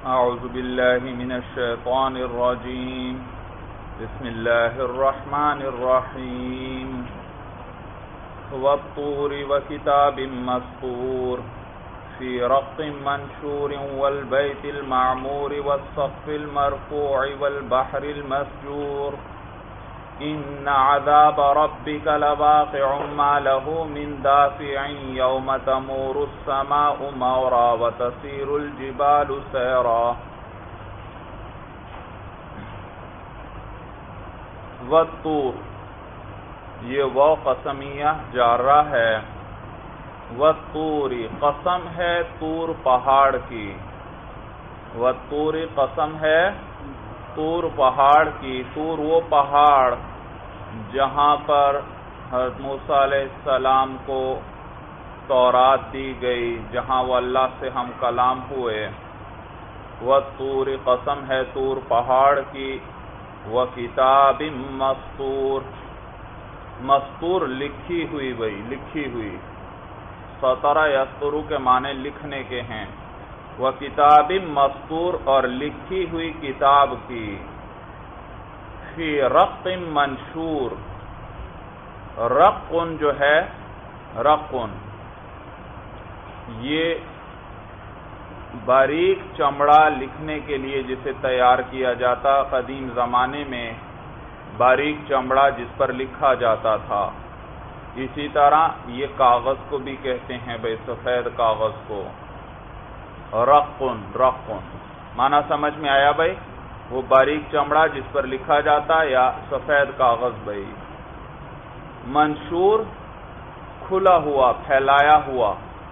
اعوذ باللہ من الشیطان الرجیم بسم اللہ الرحمن الرحیم والطور وکتاب مسطور فی رق منشور والبیت المعمور والسقف المرفوع والبحر المسجور ان عذاب ربک لواقع ما له من دافع یوم تمور السماء مورا وتسیر الجبال سیرا والطور یہ وہ قسمیہ جارہ ہے والطوری قسم ہے طور پہاڑ کی والطوری قسم ہے طور پہاڑ کی طور وہ پہاڑ جہاں پر حضرت موسیٰ علیہ السلام کو تورات دی گئی، جہاں وہ اللہ سے ہم کلام ہوئے۔ والطور قسم ہے طور پہاڑ کی، وکتاب مسطور مسطور لکھی ہوئی بھئی لکھی ہوئی، سطر یسطر کے معنی لکھنے کے ہیں۔ وکتاب مسطور اور لکھی ہوئی کتاب کی، فی رق منشور رقن جو ہے رقن یہ باریک چمڑا لکھنے کے لیے جسے تیار کیا جاتا، قدیم زمانے میں باریک چمڑا جس پر لکھا جاتا تھا۔ اسی طرح یہ کاغذ کو بھی کہتے ہیں بھئی، سفید کاغذ کو رقن معنی سمجھ میں آیا بھئی؟ وہ باریک چمڑا جس پر لکھا جاتا یا سفید کاغذ بھئی۔ منشور کھلا ہوا، پھیلایا ہوا۔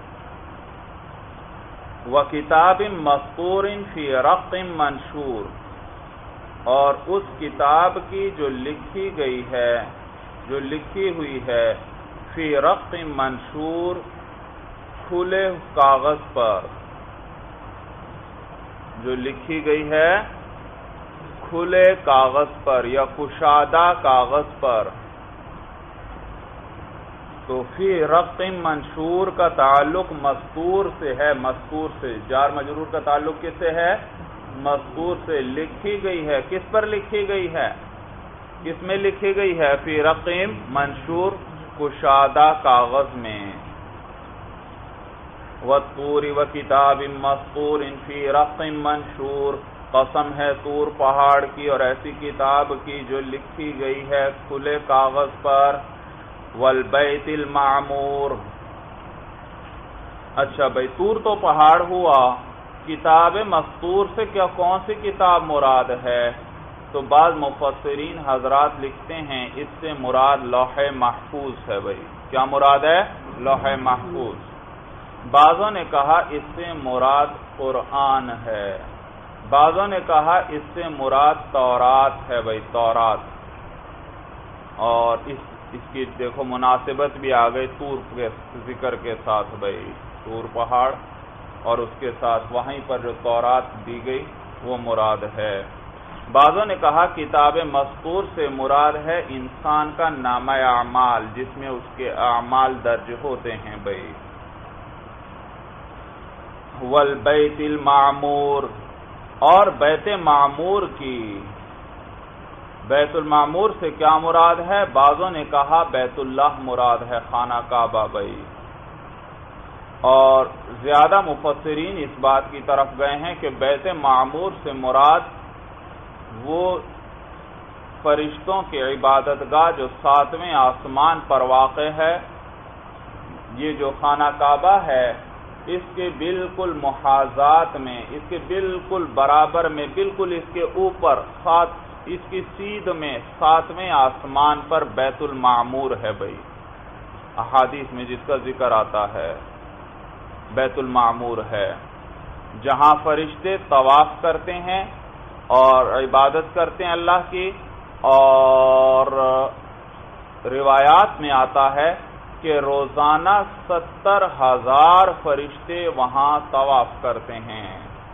وکتاب مسطور فی رق منشور اور اس کتاب کی جو لکھی گئی ہے، جو لکھی ہوئی ہے، فی رق منشور کھلے کاغذ پر، جو لکھی گئی ہے کھلے کاغذ پر یا کشادہ کاغذ پر۔ تو فی رق منشور کا تعلق مسطور سے ہے، مسطور سے، جار مجرور کا تعلق کس سے ہے؟ مسطور سے۔ لکھی گئی ہے، کس پر لکھی گئی ہے؟ کس میں لکھی گئی ہے؟ فی رق منشور کشادہ کاغذ میں۔ والطور وکتاب مسطور فی رق منشور قسم ہے طور پہاڑ کی اور ایسی کتاب کی جو لکھی گئی ہے کھلے کاغذ پر۔ والبیت المعمور اچھا بھئی، طور تو پہاڑ ہوا، کتاب مسطور سے کیا کون سی کتاب مراد ہے؟ تو بعض مفسرین حضرات لکھتے ہیں اس سے مراد لوح محفوظ ہے بھئی۔ کیا مراد ہے؟ لوح محفوظ۔ بعضوں نے کہا اس سے مراد قرآن ہے، بعضوں نے کہا اس سے مراد تورات ہے بھئی، تورات۔ اور اس کی دیکھو مناسبت بھی آ گئی طور کے ذکر کے ساتھ بھئی، طور پہاڑ اور اس کے ساتھ وہیں پر جو تورات دی گئی وہ مراد ہے۔ بعضوں نے کہا کتاب مسطور سے مراد ہے انسان کا نامہ اعمال، جس میں اس کے اعمال درج ہوتے ہیں بھئی۔ والبیت المعمور اور بیت معمور کی، بیت المعمور سے کیا مراد ہے؟ بعضوں نے کہا بیت اللہ مراد ہے، خانہ کعبہ بھئی۔ اور زیادہ مفسرین اس بات کی طرف گئے ہیں کہ بیت معمور سے مراد وہ فرشتوں کی عبادت گاہ جو 7ویں آسمان پر واقع ہے۔ یہ جو خانہ کعبہ ہے اس کے بالکل محاذات میں، اس کے بالکل برابر میں، بالکل اس کے اوپر، اس کی سیدھ میں 7ویں آسمان پر بیت المعمور ہے بھئی۔ احادیث میں جس کا ذکر آتا ہے بیت المعمور ہے، جہاں فرشتے طواف کرتے ہیں اور عبادت کرتے ہیں اللہ کی۔ اور روایات میں آتا ہے کہ روزانہ 70,000 فرشتے وہاں طواف کرتے ہیں،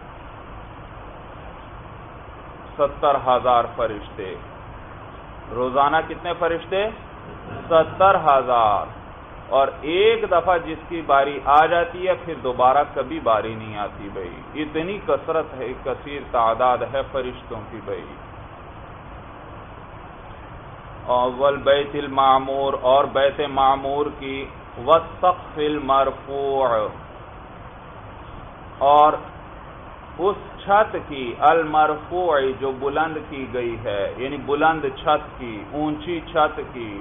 70,000 فرشتے روزانہ۔ کتنے فرشتے؟ 70,000۔ اور ایک دفعہ جس کی باری آ جاتی ہے پھر دوبارہ کبھی باری نہیں آتی بھائی. اتنی کثرت ہے، کثیر تعداد ہے فرشتوں کی بھائی. والبیت المعمور، اور بیت معمور کی، والسقف المرفوع، اور اس چھت کی، المرفوع جو بلند کی گئی ہے، یعنی بلند چھت کی، اونچی چھت کی.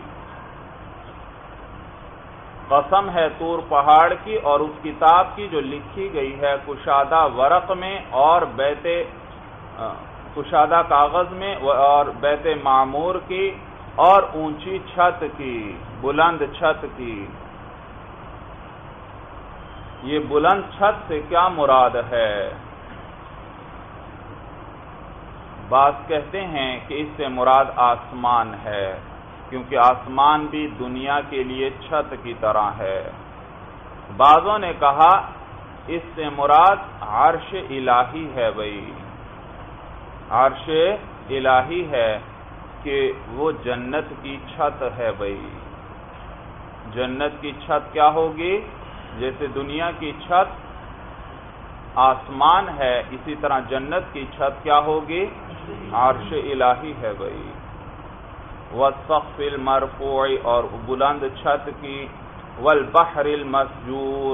قسم ہے طور پہاڑ کی اور اس کتاب کی جو لکھی گئی ہے کشادہ ورق میں اور کشادہ کاغذ میں، اور بیت معمور کی اور اونچی چھت کی، بلند چھت کی. یہ بلند چھت سے کیا مراد ہے؟ بعض کہتے ہیں کہ اس سے مراد آسمان ہے، کیونکہ آسمان بھی دنیا کے لیے چھت کی طرح ہے. بعضوں نے کہا اس سے مراد عرش الہی ہے بھائی، عرش الہی ہے کہ وہ جنت کی چھت ہے بھائی. جنت کی چھت کیا ہوگی؟ جیسے دنیا کی چھت آسمان ہے، اسی طرح جنت کی چھت کیا ہوگی؟ عرش الہی ہے بھائی. والسقف المرفوع، اور بلند چھت کی، والبحر المسجور،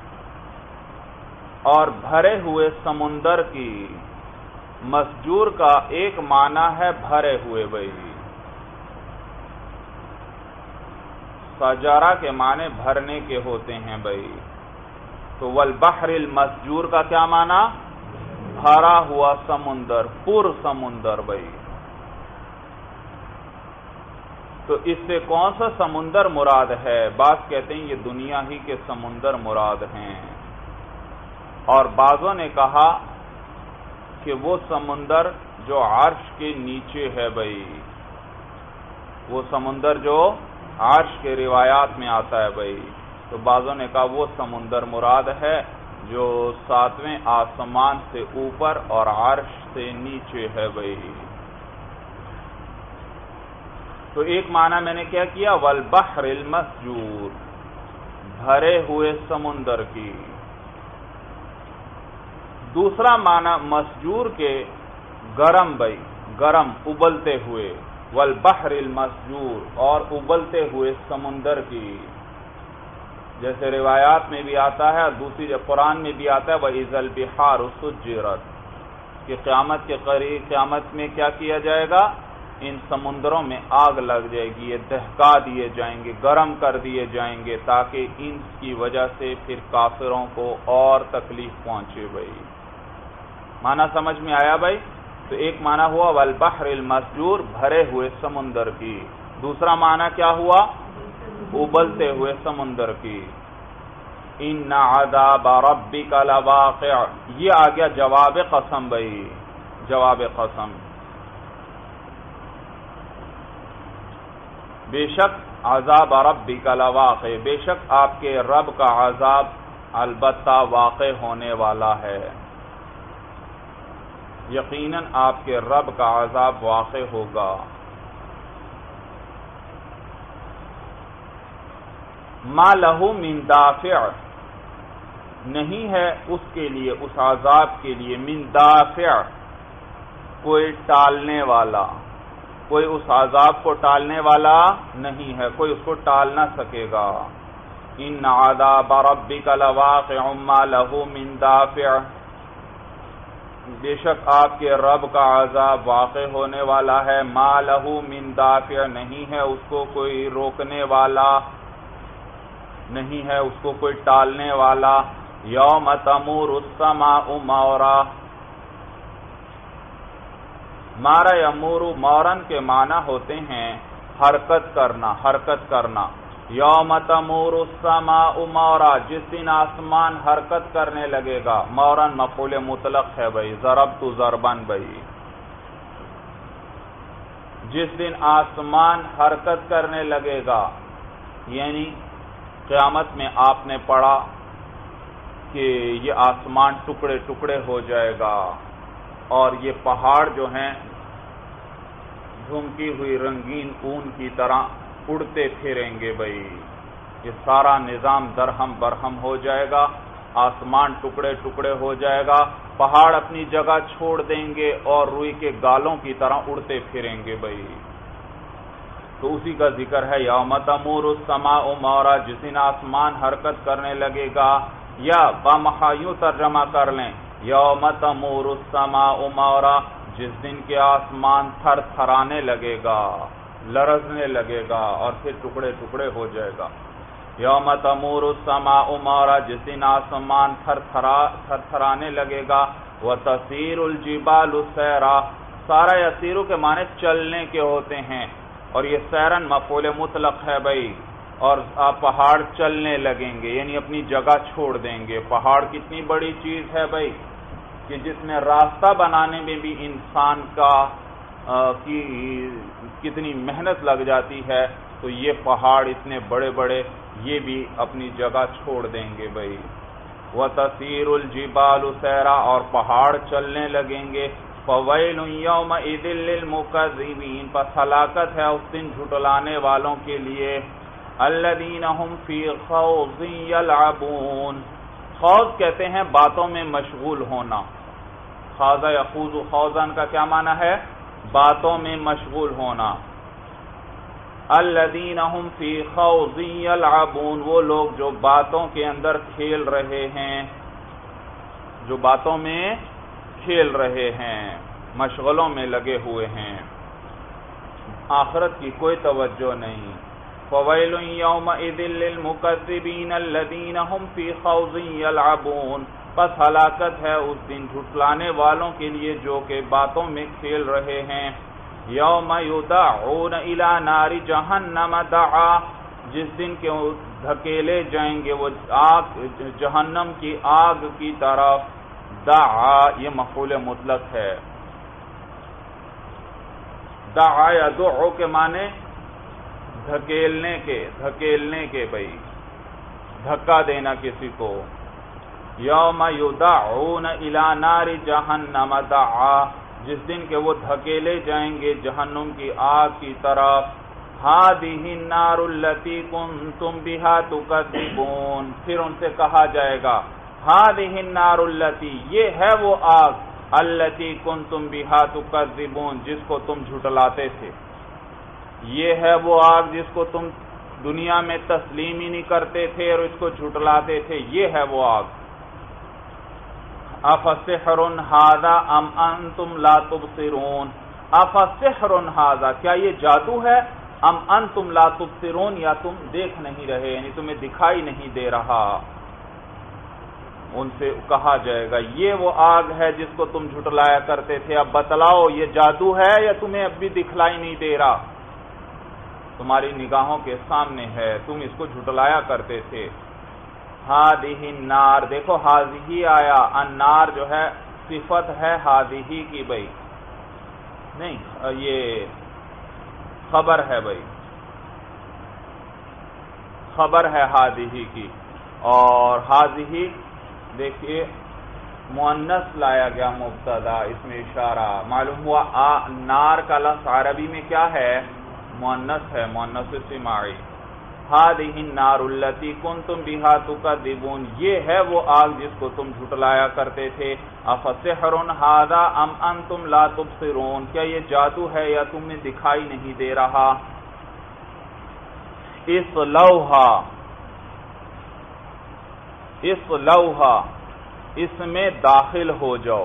اور بھرے ہوئے سمندر کی. مسجور کا ایک معنی ہے بھرے ہوئے بھائی، سجارہ کے معنی بھرنے کے ہوتے ہیں بھائی. تو والبحر المسجور کا کیا معنی؟ بھرا ہوا سمندر، پر سمندر بھائی. تو اس سے کون سا سمندر مراد ہے؟ بعض کہتے ہیں یہ دنیا ہی کے سمندر مراد ہیں، اور بعضوں نے کہا کہ وہ سمندر جو عرش کے نیچے ہے بھائی، وہ سمندر جو عرش کے روایات میں آتا ہے بھائی. تو بعضوں نے کہا وہ سمندر مراد ہے جو 7ویں آسمان سے اوپر اور عرش سے نیچے ہے بھائی. تو ایک معنی میں نے کیا کیا؟ والبحر المسجور، بھرے ہوئے سمندر کی. دوسرا معنی مسجور کے گرم بھائی، گرم، ابلتے ہوئے. والبحر المسجور، اور ابلتے ہوئے سمندر کی. جیسے روایات میں بھی آتا ہے اور دوسری قرآن میں بھی آتا ہے وَإِذَا الْبِحَارُ سُجِّرَتْ، کہ قیامت کے قریب، قیامت میں کیا کیا جائے گا؟ ان سمندروں میں آگ لگ جائے گی، یہ دہکا دیے جائیں گے، گرم کر دیے جائیں گے، تاکہ ان کی وجہ سے پھر کافروں کو اور تکلیف پہنچے بھائی. معنی سمجھ میں آیا بھائی؟ تو ایک معنی ہوا والبحر المسجور، بھرے ہوئے سمندر کی. دوسرا معنی کیا ہوا؟ ابلتے ہوئے سمندر کی. ان عذاب ربک لواقع، یہ آ گیا جواب قسم بھائی، جواب قسم. بے شک عذاب ربک لواقع، بے شک آپ کے رب کا عذاب البتہ واقع ہونے والا ہے. یقیناً آپ کے رب کا عذاب واقع ہوگا. ما لہو من دافع، نہیں ہے اس کے لیے، اس عذاب کے لیے، من دافع، کوئی ٹالنے والا، کوئی اس عذاب کو ٹالنے والا نہیں ہے، کوئی اس کو ٹال نہ سکے گا. ان عذاب ربک لواقع ما لہو من دافع، بے شک آپ کے رب کا عذاب واقع ہونے والا ہے. ما لہو من دافع، نہیں ہے اس کو کوئی روکنے والا، نہیں ہے اس کو کوئی ٹالنے والا. یوم تمور السماء مورا، مارا یمور، مورن کے معنی ہوتے ہیں حرکت کرنا، حرکت کرنا. یوم تمور السماء مورا، جس دن آسمان حرکت کرنے لگے گا. مورن مفعول مطلق ہے بھائی، ضربت ضربن بھائی. جس دن آسمان حرکت کرنے لگے گا، یعنی قیامت میں آپ نے پڑھا کہ یہ آسمان ٹکڑے ٹکڑے ہو جائے گا اور یہ پہاڑ جو ہیں جھمکی ہوئی رنگین اون کی طرح اڑتے پھریں گے بھائی. یہ سارا نظام درہم برہم ہو جائے گا، آسمان ٹکڑے ٹکڑے ہو جائے گا، پہاڑ اپنی جگہ چھوڑ دیں گے اور روئی کے گالوں کی طرح اڑتے پھریں گے بھائی۔ تو اسی کا ذکر ہے یوم تمور السماء مورا، جس دن آسمان حرکت کرنے لگے گا، یا بامحا یوں ترجمہ کر لیں یوم تمور السماء مورا، جس دن کے آسمان تھر تھرانے لگے گا، لرزنے لگے گا اور پھر ٹکڑے ٹکڑے ہو جائے گا۔ یوم تمور السماء مورا، جس دن آسمان تھر تھرانے لگے گا، وتسیر الجبال سیرا، سارا یسیرو کے معنی چلنے کے ہوتے ہیں، اور یہ سیرن مفعول مطلق ہے بھائی، اور پہاڑ چلنے لگیں گے یعنی اپنی جگہ چھوڑ دیں گے۔ پہاڑ کتنی بڑی چیز ہے بھائی کہ جس میں راستہ بنانے میں بھی انسان کی کتنی محنت لگ جاتی ہے، تو یہ پہاڑ اتنے بڑے بڑے یہ بھی اپنی جگہ چھوڑ دیں گے بھائی۔ وَتَسِيرُ الْجِبَالُ سَيْرًا، اور پہاڑ چلنے لگیں گے۔ فَوَيْلٌ يَوْمَئِذٍ لِّلْمُكَذِّبِينَ، پس ہلاکت ہے اس دن جھٹلانے والوں کے لیے۔ الَّذِينَ هُمْ فِي خَوْضٍ يَلْعَبُونَ، خوض کہتے ہیں باتوں میں مشغول ہونا۔ خاض یخوض خوضاً کا کیا معنی ہے؟ باتوں میں مشغول ہونا۔ الذین هم فی خوض یلعبون، وہ لوگ جو باتوں کے اندر کھیل رہے ہیں، جو باتوں میں کھیل رہے ہیں، مشغلوں میں لگے ہوئے ہیں، آخرت کی کوئی توجہ نہیں۔ فویل یومئذ للمکذبین الذین هم فی خوض یلعبون، پس ہلاکت ہے اس دن جھٹلانے والوں کے لیے جو کہ باتوں میں کھیل رہے ہیں۔ یوم یدعون الی نار جہنم دعا، جس دن کے دھکیلے جائیں گے وہ آگ جہنم کی آگ کی طرف۔ دعا یہ مفعول مطلق ہے۔ دعا یدعو کے معنی دھکیلنے کے بھائی، دھکا دینا کسی کو۔ یوم یدعون الی نار جہنم دعا، جس دن کہ وہ دھکیلے جائیں گے جہنم کی آگ کی طرف۔ ہذہ النار التی کنتم بہا تکذبون، پھر ان سے کہا جائے گا ہذہ النار التی، یہ ہے وہ آگ، التی کنتم بہا تکذبون، جس کو تم جھٹلاتے تھے۔ یہ ہے وہ آگ جس کو تم دنیا میں تسلیم ہی نہیں کرتے تھے اور اس کو جھٹلاتے تھے، یہ ہے وہ آگ۔ افسحر ھذا ام انتم لا تبصرون، افسحر ھذا، کیا یہ جادو ہے؟ ام انتم لا تبصرون، یا تم دیکھ نہیں رہے، یعنی تمہیں دکھائی نہیں دے رہا۔ ان سے کہا جائے گا یہ وہ آگ ہے جس کو تم جھٹلایا کرتے تھے، اب بتلاؤ یہ جادو ہے یا تمہیں اب بھی دکھلائی نہیں دے رہا؟ تمہاری نگاہوں کے سامنے ہے، تم اس کو جھٹلایا کرتے تھے۔ ہذہ النار، دیکھو ہذہ آیا، النار جو ہے صفت ہے ہذہ کی بھائی، نہیں یہ خبر ہے بھائی، خبر ہے ہذہ کی، اور ہذہ دیکھیے مؤنث لایا گیا مبتدا، اس میں اشارہ معلوم ہوا نار کا لفظ عربی میں کیا ہے؟ مؤنث ہے، مؤنث سماعی۔ ہذہ النار التی کنتم بہا تکذبون، یہ ہے وہ آگ جس کو تم جھٹلایا کرتے تھے۔ افسحر ھذا ام انتم لا تبصرون، کیا یہ جادو ہے یا تمہیں دکھائی نہیں دے رہا؟ اصلوھا، اس میں داخل ہو جاؤ،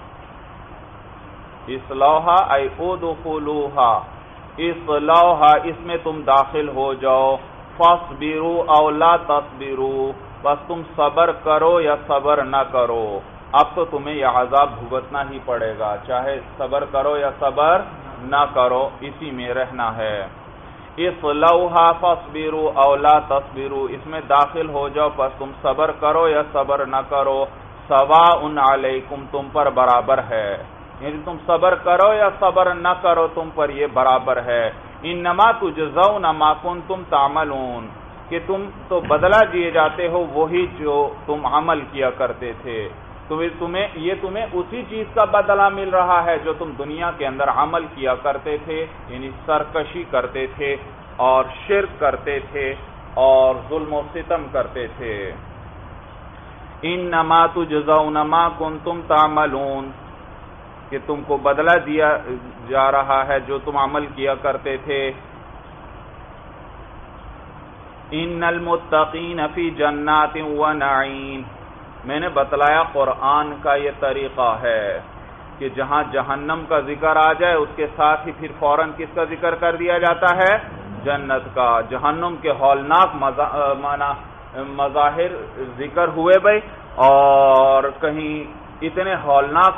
اصلوھا ای ادخلوھا، اصلوھا اس میں تم داخل ہو جاؤ۔ فاصبروا او لا تصبروا، بس تم صبر کرو یا صبر نہ کرو، اب تو تمہیں یہ عذاب بھگتنا ہی پڑے گا، چاہے صبر کرو یا صبر نہ کرو، اسی میں رہنا ہے۔ اصلوھا فاصبروا او لا تصبروا، اس میں داخل ہو جاؤ پس تم صبر کرو یا صبر نہ کرو۔ سواء علیکم، تم پر برابر ہے، یعنی تم صبر کرو یا صبر نہ کرو تم پر یہ برابر ہے۔ انما تجزون ما کنتم تعملون، کہ تم تو بدلہ دیے جاتے ہو وہی جو تم عمل کیا کرتے تھے، تمہیں اسی چیز کا بدلہ مل رہا ہے جو تم دنیا کے اندر عمل کیا کرتے تھے، یعنی سرکشی کرتے تھے اور شرک کرتے تھے اور ظلم و ستم کرتے تھے۔ انما تجزون ما کنتم تعملون، کہ تم کو بدلہ دیا جا رہا ہے جو تم عمل کیا کرتے تھے۔ ان المتقین فی جنات و نعیم، میں نے بتلایا قرآن کا یہ طریقہ ہے کہ جہاں جہنم کا ذکر آ جائے اس کے ساتھ ہی پھر فوراً کس کا ذکر کر دیا جاتا ہے؟ جنت کا۔ جہنم کے ہولناک مظاہر ذکر ہوئے بھائی، اور کہیں اتنے ہولناک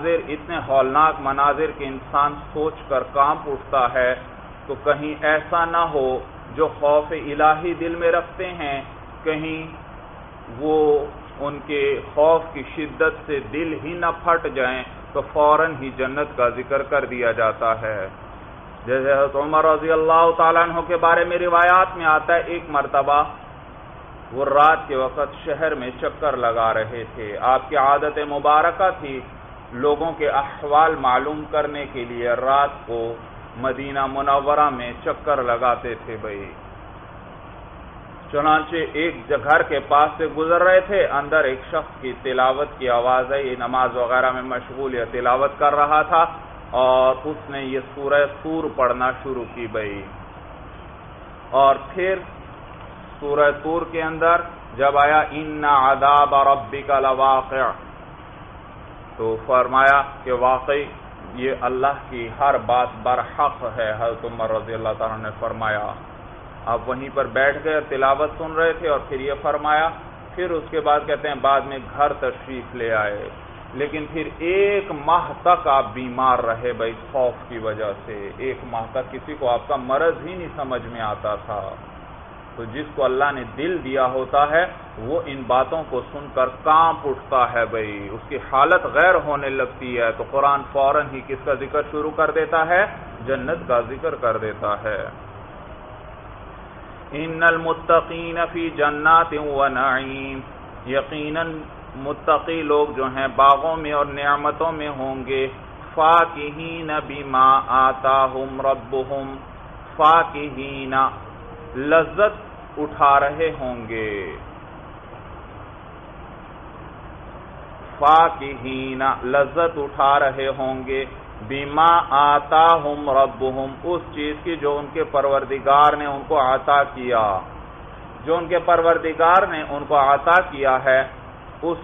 مناظر کہ انسان سوچ کر کانپ اٹھتا ہے، تو کہیں ایسا نہ ہو جو خوف الہی دل میں رکھتے ہیں، کہیں وہ ان کے خوف کی شدت سے دل ہی نہ پھٹ جائیں تو فوراً ہی جنت کا ذکر کر دیا جاتا ہے۔ جیسے حضرت عمر رضی اللہ تعالیٰ عنہ کے بارے میں روایات میں آتا ہے، ایک مرتبہ وہ رات کے وقت شہر میں چکر لگا رہے تھے۔ آپ کی عادت مبارکہ تھی لوگوں کے احوال معلوم کرنے کے لیے رات کو مدینہ منورہ میں چکر لگاتے تھے بھائی۔ چنانچہ ایک گھر کے پاس سے گزر رہے تھے، اندر ایک شخص کی تلاوت کی آواز آئی، نماز وغیرہ میں مشغول یا تلاوت کر رہا تھا، اور اس نے یہ سورہ طور پڑھنا شروع کی بھائی۔ اور پھر سورہ طور کے اندر جب آیا ان عذاب ربک لواقع، تو فرمایا کہ واقعی یہ اللہ کی ہر بات برحق ہے۔ حضرت عمر رضی اللہ تعالیٰ نے فرمایا، آپ وہیں پر بیٹھ گئے تلاوت سن رہے تھے، اور پھر یہ فرمایا، پھر اس کے بعد کہتے ہیں بعد میں گھر تشریف لے آئے، لیکن پھر 1 ماہ تک آپ بیمار رہے بھائی خوف کی وجہ سے۔ 1 ماہ تک کسی کو آپ کا مرض ہی نہیں سمجھ میں آتا تھا۔ تو جس کو اللہ نے دل دیا ہوتا ہے وہ ان باتوں کو سن کر کانپ اٹھتا ہے بھائی، اس کی حالت غیر ہونے لگتی ہے، تو قرآن فوراً ہی کس کا ذکر شروع کر دیتا ہے؟ جنت کا ذکر کر دیتا ہے۔ ان المتقین فی جنات و نعیم، یقیناً متقی لوگ جو ہیں باغوں میں اور نعمتوں میں ہوں گے۔ فاکہین بما آتاہم ربہم، فاکہین لذت اٹھا رہے ہوں گے، فاکہین لذت اٹھا رہے ہوں گے، بما آتاہم ربہم، اس چیز کی جو ان کے پروردگار نے ان کو عطا کیا، جو ان کے پروردگار نے ان کو عطا کیا ہے اس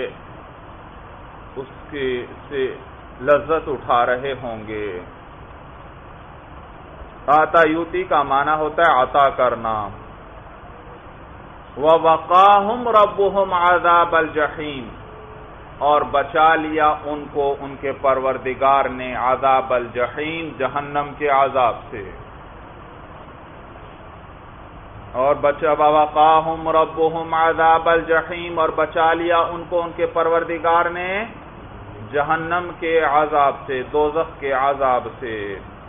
سے لذت اٹھا رہے ہوں گے۔ عطا یوتی کا معنی ہوتا ہے عطا کرنا۔ وَوَقَاهُمْ رَبُّهُمْ عَذَابَ الْجَحِيمِ، اور بچا لیا ان کو ان کے پروردگار نے عذاب الجحیم، جہنم کے عذاب سے، اور وَوَقَاهُمْ رَبُّهُمْ عَذَابَ الْجَحِيمِ، اور بچا لیا ان کو ان کے پروردگار نے جہنم کے عذاب سے، دوزخ کے عذاب سے۔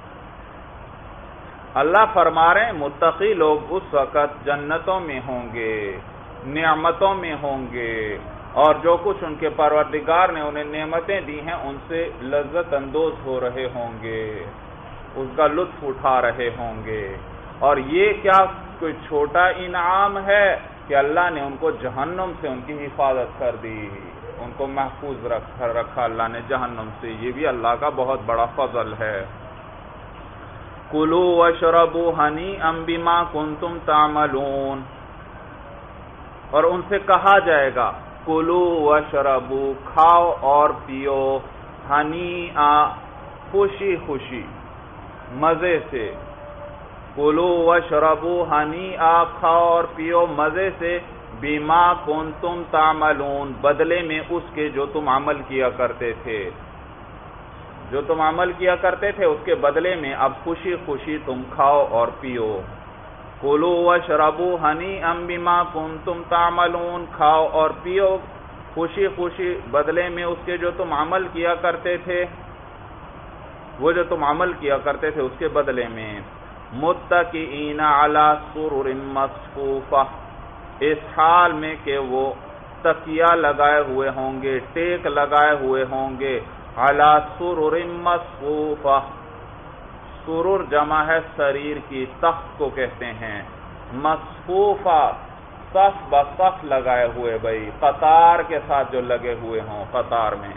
اللہ فرما رہے ہیں متقی لوگ اس وقت جنتوں میں ہوں گے، نعمتوں میں ہوں گے، اور جو کچھ ان کے پروردگار نے انہیں نعمتیں دی ہیں ان سے لذت اندوز ہو رہے ہوں گے، اس کا لطف اٹھا رہے ہوں گے۔ اور یہ کیا کوئی چھوٹا انعام ہے کہ اللہ نے ان کو جہنم سے ان کی حفاظت کر دی، ان کو محفوظ رکھا اللہ نے جہنم سے، یہ بھی اللہ کا بہت بڑا فضل ہے۔ کُلُوا وَاشْرَبُوا هَنِيئًا بِمَا كُنتُمْ تَعْمَلُونَ، اور ان سے کہا جائے گا کُلُوا وَاشْرَبُوا، کھاؤ اور پیو، ہنیئا خوشی خوشی مزے سے، کُلُوا وَاشْرَبُوا ہنیئا، کھاؤ اور پیو مزے سے، بِمَا كُنتُمْ تَعْمَلُونَ، بدلے میں اس کے جو تم عمل کیا کرتے تھے، جو تم عمل کیا کرتے تھے اس کے بدلے میں اب خوشی خوشی تم کھاؤ اور پیو۔ کُلُوا وَاشْرَبُوا ہَنِیئًا بِمَا كُنتُمْ تَعْمَلُونَ، کھاؤ اور پیو خوشی خوشی بدلے میں اس کے جو تم عمل کیا کرتے تھے، وہ جو تم عمل کیا کرتے تھے اس کے بدلے میں۔ مُتَّكِئِينَ عَلَى سُرُرٍ مَّصْفُوفَةٍ، اس حال میں کہ وہ تکیہ لگائے ہوئے ہوں گے، ٹیک لگائے ہوئے ہوں گے، عَلَى سُرُرٍ مَّصْفُوفَةٍ، سرور جمع ہے سریر کی، تخت کو کہتے ہیں، مصفوفہ صف بصف لگائے ہوئے بھائی، قطار کے ساتھ جو لگے ہوئے ہوں قطار میں،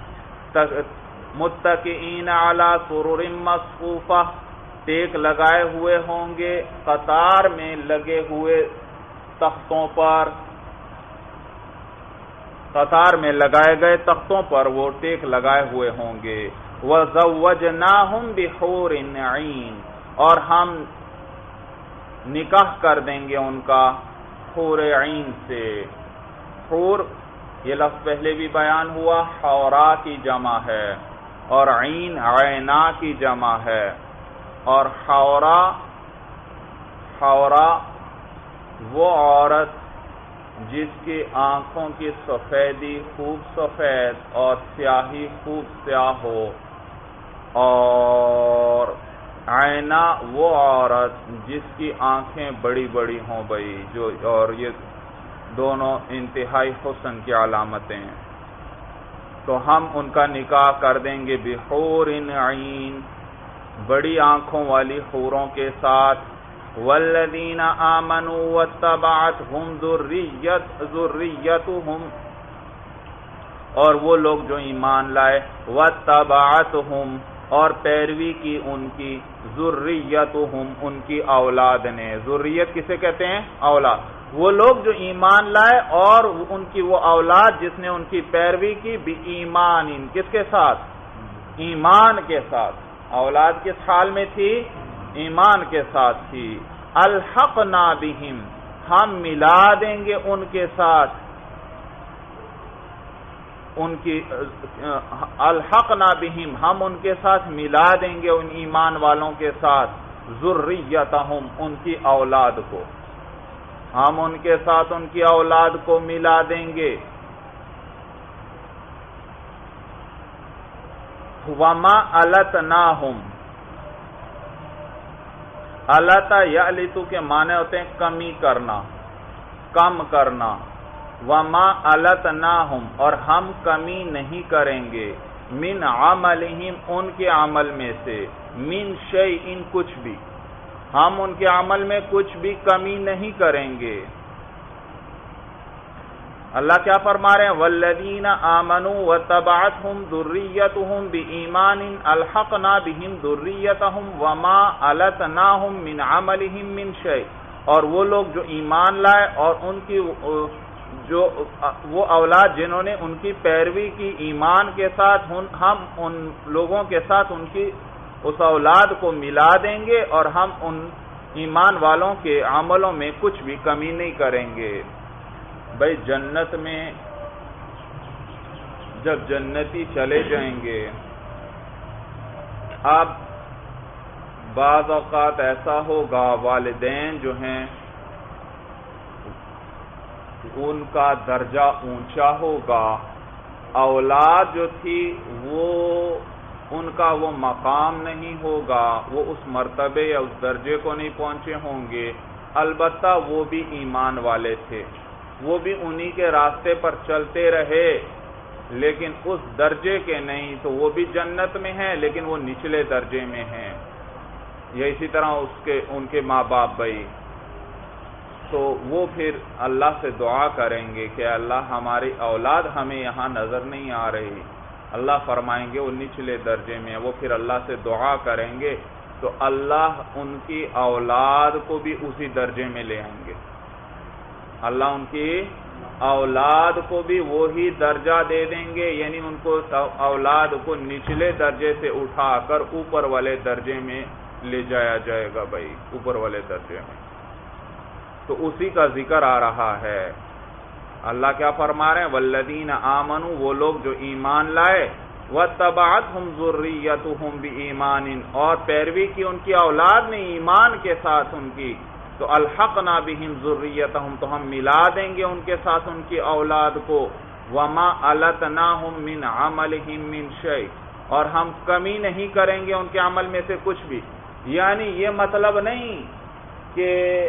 متکئین علی سرر مصفوفہ ٹیک لگائے ہوئے ہوں گے قطار میں لگے ہوئے تختوں پر، قطار میں لگائے گئے تختوں پر وہ ٹیک لگائے ہوئے ہوں گے۔ وَزَوَّجْنَاهُمْ بِحُورٍ عِينٍ اور ہم نکاح کر دیں گے ان کا حور عین سے۔ حور یہ لفظ پہلے بھی بیان ہوا، حورا کی جمع ہے اور عین عینا کی جمع ہے، اور حورا وہ عورت جس کی آنکھوں کی سفیدی خوب سفید اور سیاہی خوب سیاہ ہو، اور عینا وہ عورت جس کی آنکھیں بڑی بڑی ہوں بھائی، جو اور یہ دونوں انتہائی حسن کی علامتیں ہیں، تو ہم ان کا نکاح کر دیں گے بحور عین بڑی آنکھوں والی حوروں کے ساتھ۔ والذین آمنوا واتبعتهم ذریتهم اور وہ لوگ جو ایمان لائے، واتبعتهم اور پیروی کی ان کی، ذریتهم ان کی اولاد نے، ذریت کسے کہتے ہیں؟ اولاد، وہ لوگ جو ایمان لائے اور ان کی وہ اولاد جس نے ان کی پیروی کی، بِایمان کس کے ساتھ؟ ایمان کے ساتھ۔ اولاد کس حال میں تھی؟ ایمان کے ساتھ تھی۔ الحقنا بہم ہم ملا دیں گے ان کے ساتھ، ان کی الحقنا بہم ہم ان کے ساتھ ملا دیں گے ان ایمان والوں کے ساتھ، ذریتہم ان کی اولاد کو، ہم ان کے ساتھ ان کی اولاد کو ملا دیں گے۔ وما التناہم، التا یعلتو کے معنی ہوتے ہیں کمی کرنا، کم کرنا۔ وما التناہم اور ہم کمی نہیں کریں گے، من عملہم ان کے عمل میں سے، من شیء کچھ بھی، ہم ان کے عمل میں کچھ بھی کمی نہیں کریں گے۔ اللہ کیا فرما رہے ہیں؟ والذین آمنوا وتبعتهم ذریتهم بإیمان الحقنا بهم ذریتهم وما التناهم من عملهم من شیء اور وہ لوگ جو ایمان لائے اور ان کی جو وہ اولاد جنہوں نے ان کی پیروی کی ایمان کے ساتھ، ہم ان لوگوں کے ساتھ ان کی اس اولاد کو ملا دیں گے اور ہم ان ایمان والوں کے عملوں میں کچھ بھی کمی نہیں کریں گے۔ بھائی جنت میں جب جنتی چلے جائیں گے، اب بعض اوقات ایسا ہوگا والدین جو ہیں ان کا درجہ اونچا ہوگا، اولاد جو تھی وہ ان کا وہ مقام نہیں ہوگا، وہ اس مرتبے یا اس درجے کو نہیں پہنچے ہوں گے، البتہ وہ بھی ایمان والے تھے، وہ بھی انہی کے راستے پر چلتے رہے، لیکن اس درجے کے نہیں، تو وہ بھی جنت میں ہیں لیکن وہ نچلے درجے میں ہیں۔ یا اسی طرح ان کے ماں باپ بھائی، تو وہ پھر اللہ سے دعا کریں گے کہ اللہ ہماری اولاد ہمیں یہاں نظر نہیں آ رہی، اللہ فرمائیں گے وہ نچلے درجے میں، وہ پھر اللہ سے دعا کریں گے تو اللہ ان کی اولاد کو بھی اسی درجے میں لے آئیں گے، اللہ ان کی اولاد کو بھی وہی درجہ دے دیں گے، یعنی ان کو اولاد کو نچلے درجے سے اٹھا کر اوپر والے درجے میں لے جایا جائے گا بھائی، اوپر والے درجے میں۔ تو اسی کا ذکر آ رہا ہے۔ اللہ کیا فرما رہے ہیں؟ والذین آمنوا وہ لوگ جو ایمان لائے، واتبعتهم ذریتهم بإیمان اور پیروی کی ان کی اولاد نے ایمان کے ساتھ ان کی، تو الحقنا بهم ذریتهم تو ہم ملا دیں گے ان کے ساتھ ان کی اولاد کو، وما التناهم من عملهم من شیء اور ہم کمی نہیں کریں گے ان کے عمل میں سے کچھ بھی۔ یعنی یہ مطلب نہیں کہ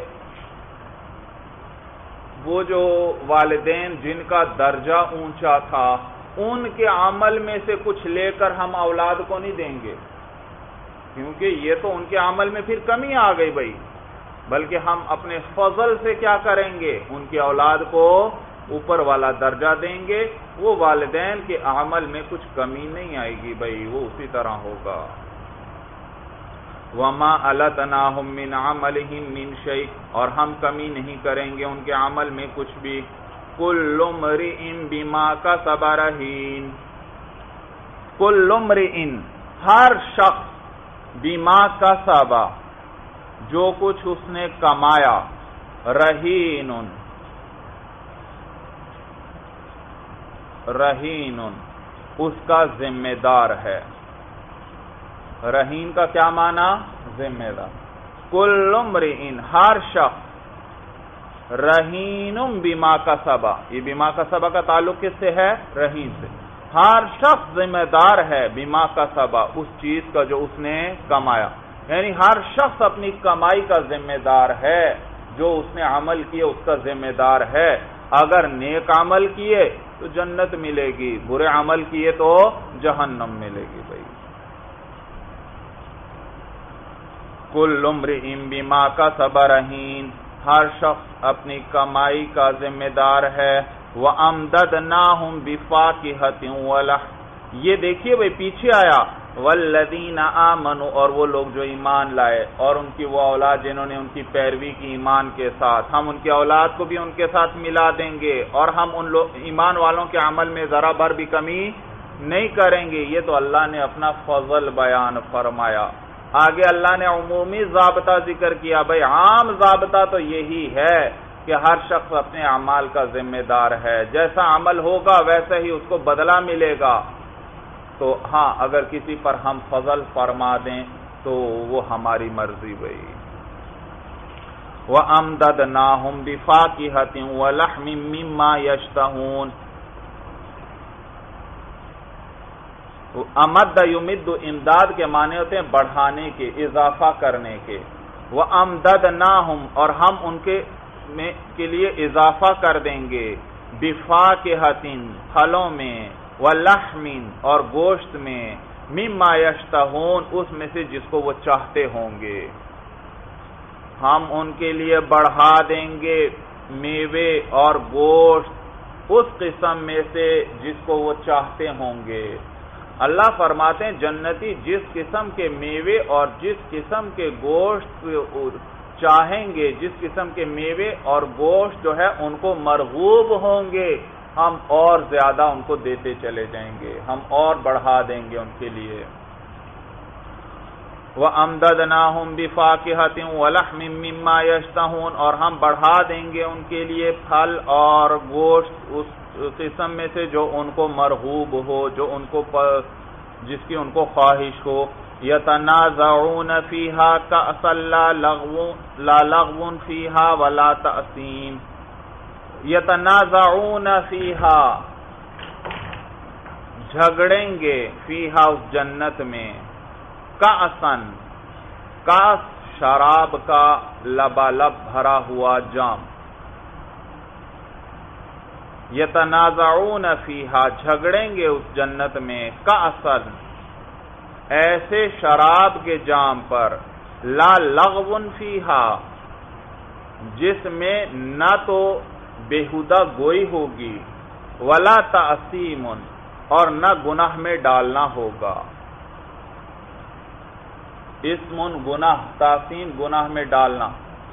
وہ جو والدین جن کا درجہ اونچا تھا ان کے عمل میں سے کچھ لے کر ہم اولاد کو نہیں دیں گے، کیونکہ یہ تو ان کے عمل میں پھر کمی آ گئی بھائی، بلکہ ہم اپنے فضل سے کیا کریں گے؟ ان کی اولاد کو اوپر والا درجہ دیں گے. وہ والدین کے عمل میں کچھ کمی نہیں آئے گی بھائی، وہ اسی طرح ہوگا. وَمَا أَلَتْنَاهُمْ مِنْ عَمَلِهِمْ مِنْ شَيْءٍ، اور ہم کمی نہیں کریں گے ان کے عمل میں کچھ بھی. كُلُّ امْرِئٍ بِمَا كَسَبَ رَهِينٌ، كُلُّ امْرِئٍ ہر شخص، بِمَا كَسَبَ جو کچھ اس نے کمایا، رہین اس کا ذمہ دار ہے. رہین کا کیا معنی؟ ذمہ دار. کل امرئ ہر شخص، رہین بما کسب، یہ بما کسب کا تعلق کس سے ہے؟ رہین سے. ہر شخص ذمہ دار ہے بما کسب اس چیز کا جو اس نے کمایا، یعنی ہر شخص اپنی کمائی کا ذمہ دار ہے. جو اس نے عمل کیے اس کا ذمہ دار ہے. اگر نیک عمل کیے تو جنت ملے گی، برے عمل کیے تو جہنم ملے گی بھائی. کل امرئ بما کسب رہین، ہر شخص اپنی کمائی کا ذمہ دار ہے. وَأَمْدَدْنَاهُمْ بِفَاكِهَةٍ وَلَحْمٍ، یہ دیکھیے بھئی پیچھے آیا وَالَّذِينَ آمَنُوا، اور وہ لوگ جو ایمان لائے، اور ان کی وہ اولاد جنہوں نے ان کی پیروی کی ایمان کے ساتھ، ہم ان کی اولاد کو بھی ان کے ساتھ ملا دیں گے، اور ہم ان ایمان والوں کے عمل میں ذرا بھر بھی کمی نہیں کریں گے. یہ تو اللہ نے اپنا فضل بیان فرمایا. آگے اللہ نے عمومی ضابطہ ذکر کیا. بھئی عام ضابطہ تو یہی ہے کہ ہر شخص اپنے اعمال کا ذمہ دار ہے، جیسا عمل ہوگا ویسے ہی اس کو بدلہ ملے گا. تو ہاں اگر کسی پر ہم فضل فرما دیں تو وہ ہماری مرضی بھئی. وَأَمْدَدْنَاهُمْ بِفَاكِهَةٍ وَلَحْمٍ مِّمَّا يَشْتَهُونَ. امد یمد امداد کے معنی ہوتے ہیں بڑھانے کے، اضافہ کرنے کے. وَأَمْدَدْنَاهُمْ اور ہم ان کے لیے اضافہ کر دیں گے، بِفَاكِهَةٍ پھلوں میں، وَلَحْمٍ اور گوشت میں، مِمَّا يَشْتَهُونَ اس میں سے جس کو وہ چاہتے ہوں گے. ہم ان کے لیے بڑھا دیں گے میوے اور گوشت اس قسم میں سے جس کو وہ چاہتے ہوں گے. اللہ فرماتے ہیں جنتی جس قسم کے میوے اور جس قسم کے گوشت چاہیں گے، جس قسم کے میوے اور گوشت جو ہے ان کو مرغوب ہوں گے، ہم اور زیادہ ان کو دیتے چلے جائیں گے، ہم اور بڑھا دیں گے ان کے لیے. وَأَمْدَدْنَاهُمْ بِفَاكِهَةٍ وَلَحْمٍ مِّمَّا يَشْتَهُونَ اور ہم بڑھا دیں گے ان کے لیے پھل اور گوشت اس قسم میں سے جو ان کو مرغوب ہو، جو ان کو جس کی ان کو خواہش ہو. يَتَنَازَعُونَ فِيهَا كَأْسًا لَا لَغْوٌ فِيهَا وَلَا تَأْثِيمٌ. يَتَنَازَعُونَ فِيهَا جھگڑیں گے، فیہا اس جنت میں، کأسن کاس شراب کا، لبالب بھرا ہوا جام. یتنازعون فیہا جھگڑیں گے اس جنت میں، کأسن ایسے شراب کے جام پر، لا لغو فیہا جس میں نہ تو بیہودہ گوئی ہوگی، ولا تعصیم اور نہ گناہ میں ڈالنا ہوگا. اسم گناہ، تعصیم گناہ میں ڈالنا.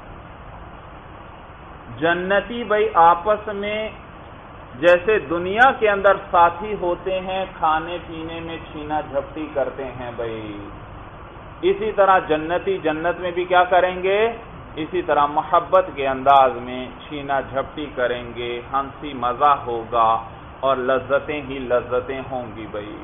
جنتی بھائی آپس میں جیسے دنیا کے اندر ساتھی ہوتے ہیں، کھانے پینے میں چھینا جھپٹی کرتے ہیں بھائی، اسی طرح جنتی جنت میں بھی کیا کریں گے؟ اسی طرح محبت کے انداز میں چھینا جھپٹی کریں گے، ہنسی مزاح ہوگا اور لذتیں ہی لذتیں ہوں گی بھائی.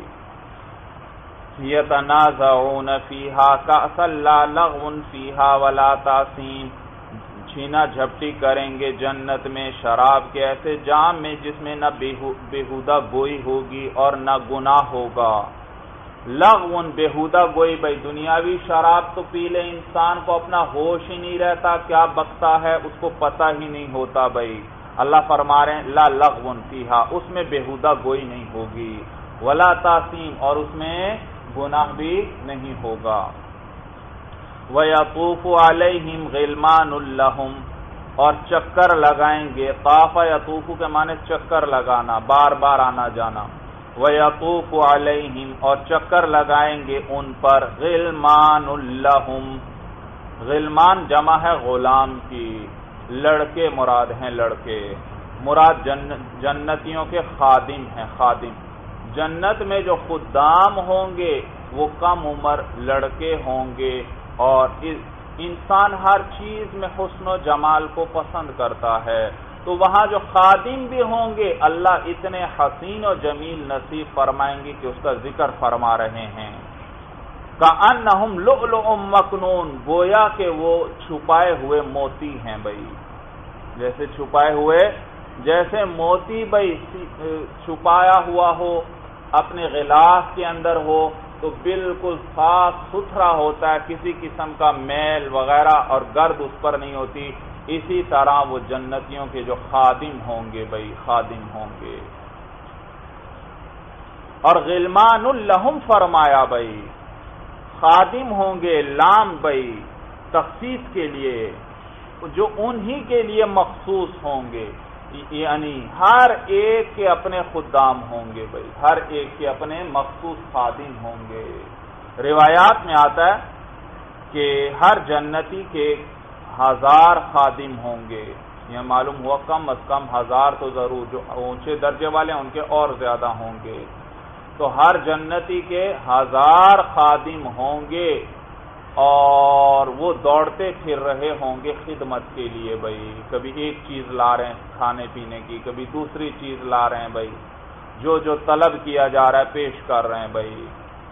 یتنازعون فیہا کأسا لا لغو فیہا ولا تعصیم چھینا جھپٹی کریں گے جنت میں شراب کے ایسے جام میں جس میں نہ بیہودہ گوئی ہوگی اور نہ گناہ ہوگا. لغو بیہودہ گوئی بھائی دنیاوی شراب تو پی لے انسان کو اپنا ہوش ہی نہیں رہتا، کیا بکتا ہے اس کو پتہ ہی نہیں ہوتا بھائی. اللہ فرما رہے ہیں لا لغو فیہا اس میں بیہودہ گوئی نہیں ہوگی، ولا تعصیم اور اس میں گناہ بھی نہیں ہوگا. وَيَطُوفُ عَلَيْهِمْ غِلْمَانٌ لَّهُمْ، اور چکر لگائیں گے. طاف یطوف کے معنی چکر لگانا، بار بار آنا جانا. وَيَطُوفُ عَلَيْهِمْ، اور چکر لگائیں گے ان پر. غِلْمَانٌ لَّهُمْ، غلمان جمع ہے غلام کی، لڑکے مراد ہیں لڑکے. مراد جنتیوں کے خادم ہیں، خادم. جنت میں جو خدام ہوں گے وہ کم عمر لڑکے ہوں گے، اور انسان ہر چیز میں حسن و جمال کو پسند کرتا ہے، تو وہاں جو خادم بھی ہوں گے اللہ اتنے حسین و جمیل نصیب فرمائیں گے کہ اس کا ذکر فرما رہے ہیں. کأنہم لؤلؤ مکنون، گویا کہ وہ چھپائے ہوئے موتی ہیں. بھائی جیسے چھپائے ہوئے، جیسے موتی بھائی چھپایا ہوا ہو اپنے غلاف کے اندر ہو تو بالکل صاف ستھرا ہوتا ہے، کسی قسم کا میل وغیرہ اور گرد اس پر نہیں ہوتی. اسی طرح وہ جنتیوں کے جو خادم ہوں گے بھائی، خادم ہوں گے. اور غلمان لہم فرمایا بھائی، خادم ہوں گے، لام بھائی تخصیص کے لیے، جو انہی کے لیے مخصوص ہوں گے. یعنی ہر ایک کے اپنے خدام ہوں گے بھائی، ہر ایک کے اپنے مخصوص خادم ہوں گے. روایات میں آتا ہے کہ ہر جنتی کے 1000 خادم ہوں گے. یہ معلوم ہوا کم از کم 1000 تو ضرور، جو اونچے درجے والے ہیں ان کے اور زیادہ ہوں گے. تو ہر جنتی کے 1000 خادم ہوں گے، اور وہ دوڑتے پھر رہے ہوں گے خدمت کے لیے بھائی. کبھی ایک چیز لا رہے ہیں کھانے پینے کی، کبھی دوسری چیز لا رہے ہیں بھائی، جو طلب کیا جا رہا ہے پیش کر رہے ہیں بھائی.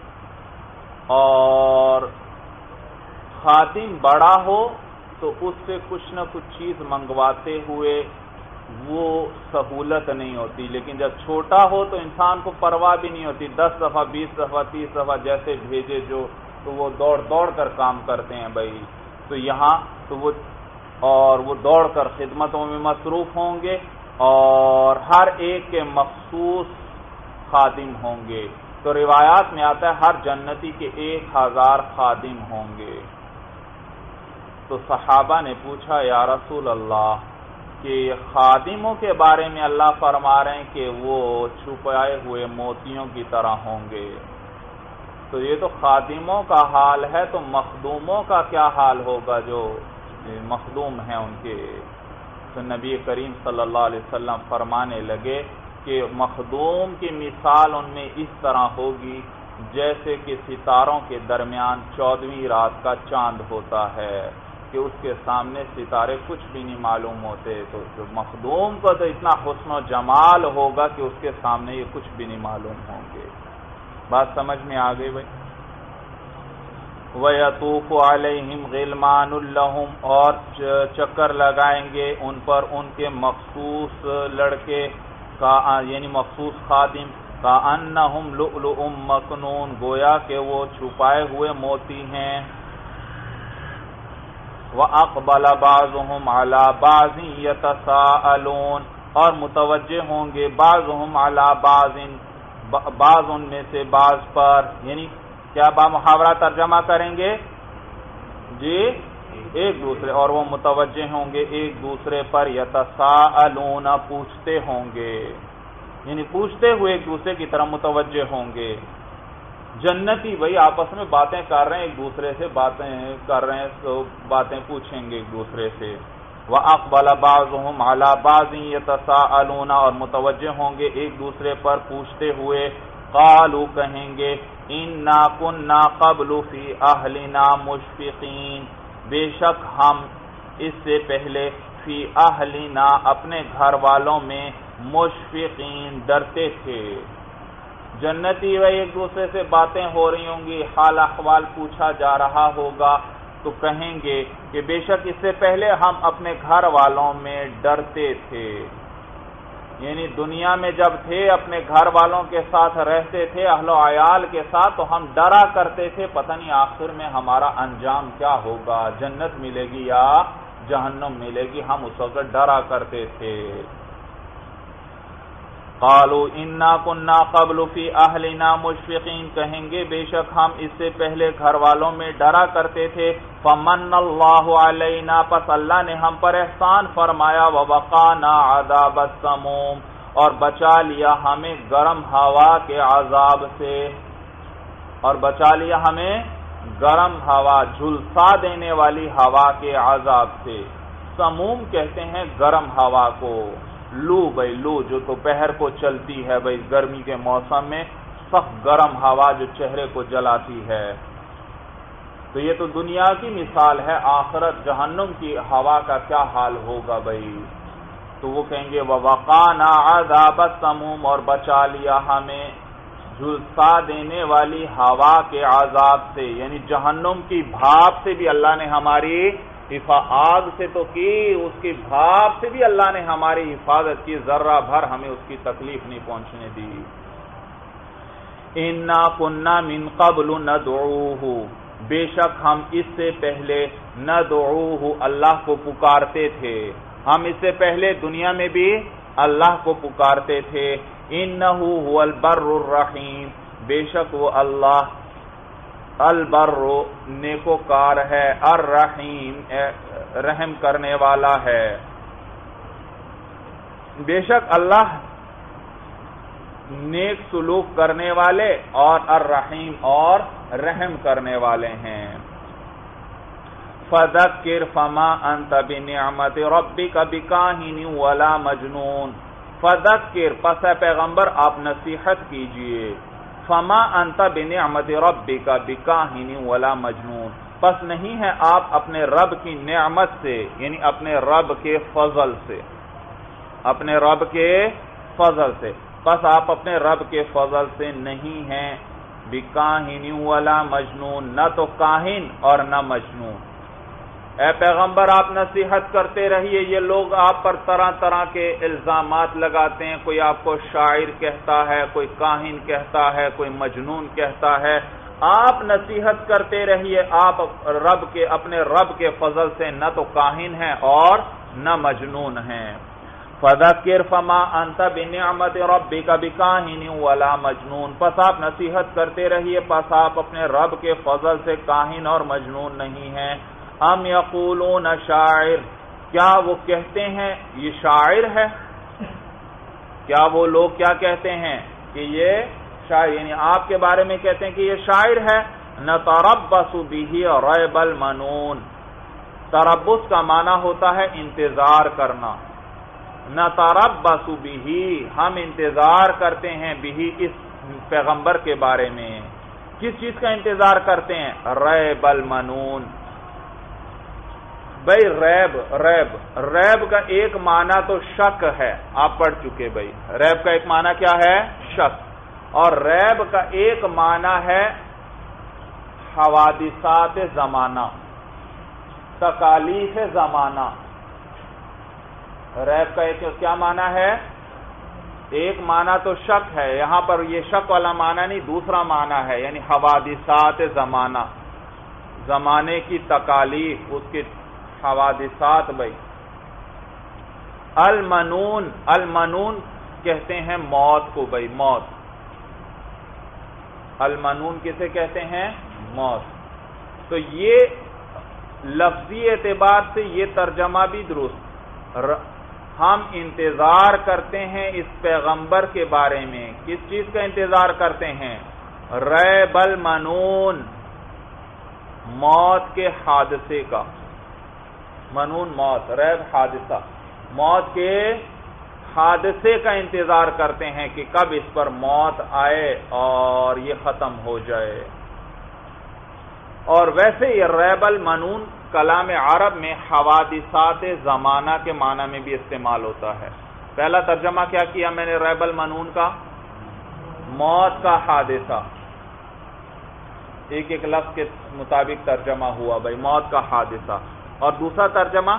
اور خادم بڑا ہو تو اس سے کچھ نہ کچھ چیز منگواتے ہوئے وہ سہولت نہیں ہوتی، لیکن جب چھوٹا ہو تو انسان کو پرواہ بھی نہیں ہوتی. 10 دفعہ 20 دفعہ 30 دفعہ جیسے بھیجے جو، تو وہ دوڑ کر کام کرتے ہیں بھائی. تو یہاں تو وہ دوڑ کر خدمتوں میں مصروف ہوں گے، اور ہر ایک کے مخصوص خادم ہوں گے. تو روایات میں آتا ہے ہر جنتی کے 1000 خادم ہوں گے. تو صحابہ نے پوچھا یا رسول اللہ کہ خادموں کے بارے میں اللہ فرما رہے ہیں کہ وہ چھپائے ہوئے موتیوں کی طرح ہوں گے، تو یہ تو خادموں کا حال ہے، تو مخدوموں کا کیا حال ہوگا جو مخدوم ہیں ان کے؟ تو نبی کریم صلی اللہ علیہ وسلم فرمانے لگے کہ مخدوم کی مثال ان میں اس طرح ہوگی جیسے کہ ستاروں کے درمیان 14ویں رات کا چاند ہوتا ہے کہ اس کے سامنے ستارے کچھ بھی نہیں معلوم ہوتے. تو جو مخدوم کو تو اتنا حسن و جمال ہوگا کہ اس کے سامنے یہ کچھ بھی نہیں معلوم ہوں گے. بات سمجھ میں آ گئی بھائی؟ وَيَطُوفُ عَلَيْهِمْ غِلْمَانٌ لَّهُمْ، اور چکر لگائیں گے ان پر ان کے مخصوص لڑکے کا، یعنی مخصوص خادم. كَأَنَّهُمْ لُؤْلُؤٌ مَّكْنُونٌ، گویا کہ وہ چھپائے ہوئے موتی ہیں. وَأَقْبَلَ بَعْضُهُمْ عَلَى بَعْضٍ يَتَسَاءَلُونَ، اور متوجہ ہوں گے بعضهم عَلَى بَعْضٍ، بعض ان میں سے بعض پر. یعنی کیا با محاورہ ترجمہ کریں گے جی؟ ایک دوسرے، اور وہ متوجہ ہوں گے ایک دوسرے پر. یتساءلون، پوچھتے ہوں گے، یعنی پوچھتے ہوئے ایک دوسرے کی طرف متوجہ ہوں گے. جنتی بھائی آپس میں باتیں کر رہے ہیں، ایک دوسرے سے باتیں کر رہے ہیں، تو باتیں پوچھیں گے ایک دوسرے سے. وَأَقْبَلَ بَعْضُهُمْ عَلَى بَعْضٍ يَتَسَاءَلُونَ، اور متوجہ ہوں گے ایک دوسرے پر پوچھتے ہوئے. قالوا، کہیں گے اِنَّا كُنَّا قَبْلُ فِي أَهْلِنَا مُشْفِقِينَ، بے شک ہم اس سے پہلے فی اہلنا، اپنے گھر والوں میں، مشفقین، ڈرتے تھے. جنتی و ایک دوسرے سے باتیں ہو رہی ہوں گی، حال احوال پوچھا جا رہا ہوگا، تو کہیں گے کہ بے شک اس سے پہلے ہم اپنے گھر والوں میں ڈرتے تھے. یعنی دنیا میں جب تھے اپنے گھر والوں کے ساتھ رہتے تھے، اہل و عیال کے ساتھ، تو ہم ڈرا کرتے تھے پتہ نہیں آخر میں ہمارا انجام کیا ہوگا، جنت ملے گی یا جہنم ملے گی، ہم اس وقت ڈرا کرتے تھے. قالوا انا كنا قبل فی اہلنا مشفقین، کہیں گے بے شک ہم اس سے پہلے گھر والوں میں ڈرا کرتے تھے، فمن اللہ علینا، پس اللہ نے ہم پر احسان فرمایا، ووقانا عذاب السموم، اور بچا لیا ہمیں گرم ہوا کے عذاب سے، اور بچا لیا ہمیں گرم ہوا، جھلسا دینے والی ہوا کے عذاب سے۔ سموم کہتے ہیں گرم ہوا کو، لو بھائی لو جو دوپہر کو چلتی ہے بھائی گرمی کے موسم میں، سخت گرم ہوا جو چہرے کو جلاتی ہے۔ تو یہ تو دنیا کی مثال ہے، آخرت جہنم کی ہوا کا کیا حال ہوگا بھائی؟ تو وہ کہیں گے وَوَقَانَا عَذَابَ السَّمُومِ، اور بچا لیا ہمیں جھلسا دینے والی ہوا کے عذاب سے، یعنی جہنم کی بھاپ سے بھی اللہ نے ہماری آگ سے تو کی، اس کی بھاپ سے بھی اللہ نے ہماری حفاظت کی، ذرہ بھر ہمیں اس کی تکلیف نہیں پہنچنے دی۔ اِنَّا كُنَّا مِن قَبْلُ نَدْعُوهُ، بے شک ہم اس سے پہلے ندعوہ اللہ کو پکارتے تھے، ہم اس سے پہلے دنیا میں بھی اللہ کو پکارتے تھے۔ انہ هو البر الرحیم، بے شک وہ اللہ البر نیکوکار ہے، الرحیم رحم کرنے والا ہے۔ بے شک اللہ نیک سلوک کرنے والے اور الرحیم اور رحم کرنے والے ہیں۔ فذکر فما انت بنعمت ربک بکاہن ولا مجنون، فذکر پس اے پیغمبر آپ نصیحت کیجئے، فما انت بنعمت ربک بکاہن ولا مجنون، پس نہیں ہے آپ اپنے رب کی نعمت سے، یعنی اپنے رب کے فضل سے، اپنے رب کے فضل سے، پس آپ اپنے رب کے فضل سے نہیں ہیں، بکاہن ولا مجنون، نہ تو کاہن اور نہ مجنون۔ اے پیغمبر آپ نصیحت کرتے رہیے، یہ لوگ آپ پر طرح طرح کے الزامات لگاتے ہیں، کوئی آپ کو شاعر کہتا ہے، کوئی کاہن کہتا ہے، کوئی مجنون کہتا ہے، آپ نصیحت کرتے رہیے، آپ اپنے رب کے فضل سے نہ تو کاہن ہیں اور نہ مجنون ہیں۔ فذکر فما انت بنعمت ربک بکاہن ولا مجنون، پس آپ نصیحت کرتے رہیے، پس آپ اپنے رب کے فضل سے کاہن اور مجنون نہیں ہیں۔ ام یقولون شاعر، کیا وہ کہتے ہیں یہ شاعر ہے؟ کیا وہ لوگ کیا کہتے ہیں کہ یہ شاعر، یعنی آپ کے بارے میں کہتے ہیں کہ یہ شاعر ہے۔ نتربص بہ ریب المنون، تربص کا معنی ہوتا ہے انتظار کرنا، نتربص بہ ہم انتظار کرتے ہیں، بہ اس پیغمبر کے بارے میں، کس چیز کا انتظار کرتے ہیں؟ ریب المنون، بھائی ریب کا ایک معنی تو شک ہے، آپ پڑھ چکے بھائی، ریب کا ایک معنی کیا ہے؟ شک، اور ریب کا ایک معنی ہے حوادثات زمانہ، تکالیف زمانہ۔ ریب کا ایک کیا معنی ہے؟ ایک معنی تو شک ہے، یہاں پر یہ شک والا معنی نہیں، دوسرا معنی ہے، یعنی حوادثات زمانہ، زمانے کی تکالیف، اس کی حوادثات بھائی۔ المنون کہتے ہیں موت کو بھائی، موت، المنون کسے کہتے ہیں؟ موت۔ تو یہ لفظی اعتبار سے یہ ترجمہ بھی درست، ہم انتظار کرتے ہیں اس پیغمبر کے بارے میں، کس چیز کا انتظار کرتے ہیں؟ ریب المنون، موت کے حادثے کا، منون موت، ریب حادثہ، موت کے حادثے کا انتظار کرتے ہیں کہ کب اس پر موت آئے اور یہ ختم ہو جائے۔ اور ویسے یہ ریب المنون کلام عرب میں حوادثات زمانہ کے معنی میں بھی استعمال ہوتا ہے۔ پہلا ترجمہ کیا کیا میں نے ریب المنون کا؟ موت کا حادثہ، ایک ایک لفظ کے مطابق ترجمہ ہوا بھائی، موت کا حادثہ۔ اور دوسرا ترجمہ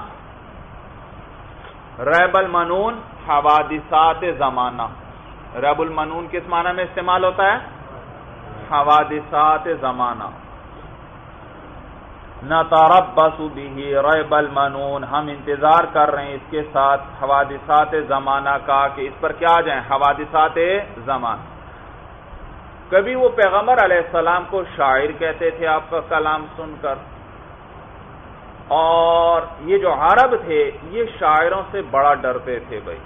ریب المنون حوادثات زمانہ، ریب المنون کس معنی میں استعمال ہوتا ہے؟ حوادثات زمانہ۔ نتربص به ریب المنون، ہم انتظار کر رہے ہیں اس کے ساتھ حوادثات زمانہ کا کہ اس پر کیا آ جائیں حوادثات زمانہ۔ کبھی وہ پیغمبر علیہ السلام کو شاعر کہتے تھے آپ کا کلام سن کر، اور یہ جو عرب تھے یہ شاعروں سے بڑا ڈرتے تھے بھائی،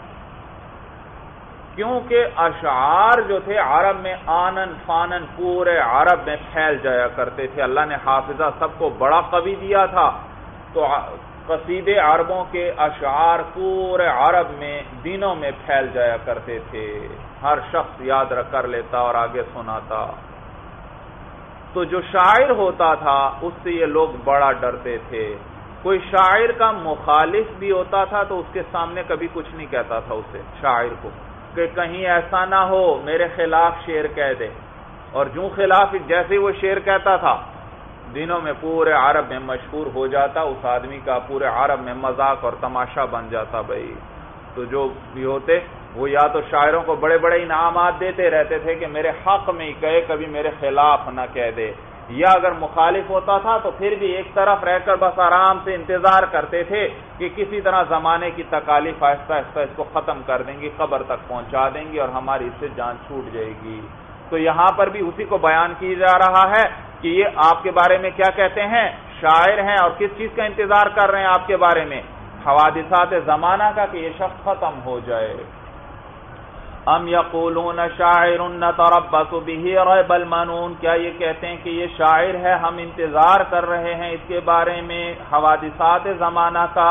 کیونکہ اشعار جو تھے عرب میں آنن فانن پورے عرب میں پھیل جایا کرتے تھے۔ اللہ نے حافظہ سب کو بڑا قوی دیا تھا، تو قصیدے عربوں کے اشعار پورے عرب میں دنوں میں پھیل جایا کرتے تھے، ہر شخص یاد رکھ کر لیتا اور آگے سناتا۔ تو جو شاعر ہوتا تھا اس سے یہ لوگ بڑا ڈرتے تھے۔ کوئی شاعر کا مخالف بھی ہوتا تھا تو اس کے سامنے کبھی کچھ نہیں کہتا تھا اسے، شاعر کو، کہ کہیں ایسا نہ ہو میرے خلاف شعر کہہ دے، اور جو خلاف جیسے وہ شعر کہتا تھا دنوں میں پورے عرب میں مشہور ہو جاتا، اس آدمی کا پورے عرب میں مذاق اور تماشا بن جاتا بھائی۔ تو جو بھی ہوتے وہ یا تو شاعروں کو بڑے بڑے انعامات دیتے رہتے تھے کہ میرے حق میں ہی کہے، کبھی میرے خلاف نہ کہہ دے، یا اگر مخالف ہوتا تھا تو پھر بھی ایک طرف رہ کر بس آرام سے انتظار کرتے تھے کہ کسی طرح زمانے کی تکالیف آہستہ آہستہ اس کو ختم کر دیں گی، قبر تک پہنچا دیں گی اور ہماری اس سے جان چھوٹ جائے گی۔ تو یہاں پر بھی اسی کو بیان کیا جا رہا ہے کہ یہ آپ کے بارے میں کیا کہتے ہیں، شاعر ہیں، اور کس چیز کا انتظار کر رہے ہیں آپ کے بارے میں، حوادثات زمانہ کا، کہ یہ شخص ختم ہو جائے۔ ام یقولون شاعر نتربص به ریب المنون، کیا یہ کہتے ہیں کہ یہ شاعر ہے، ہم انتظار کر رہے ہیں اس کے بارے میں حوادثات زمانہ کا۔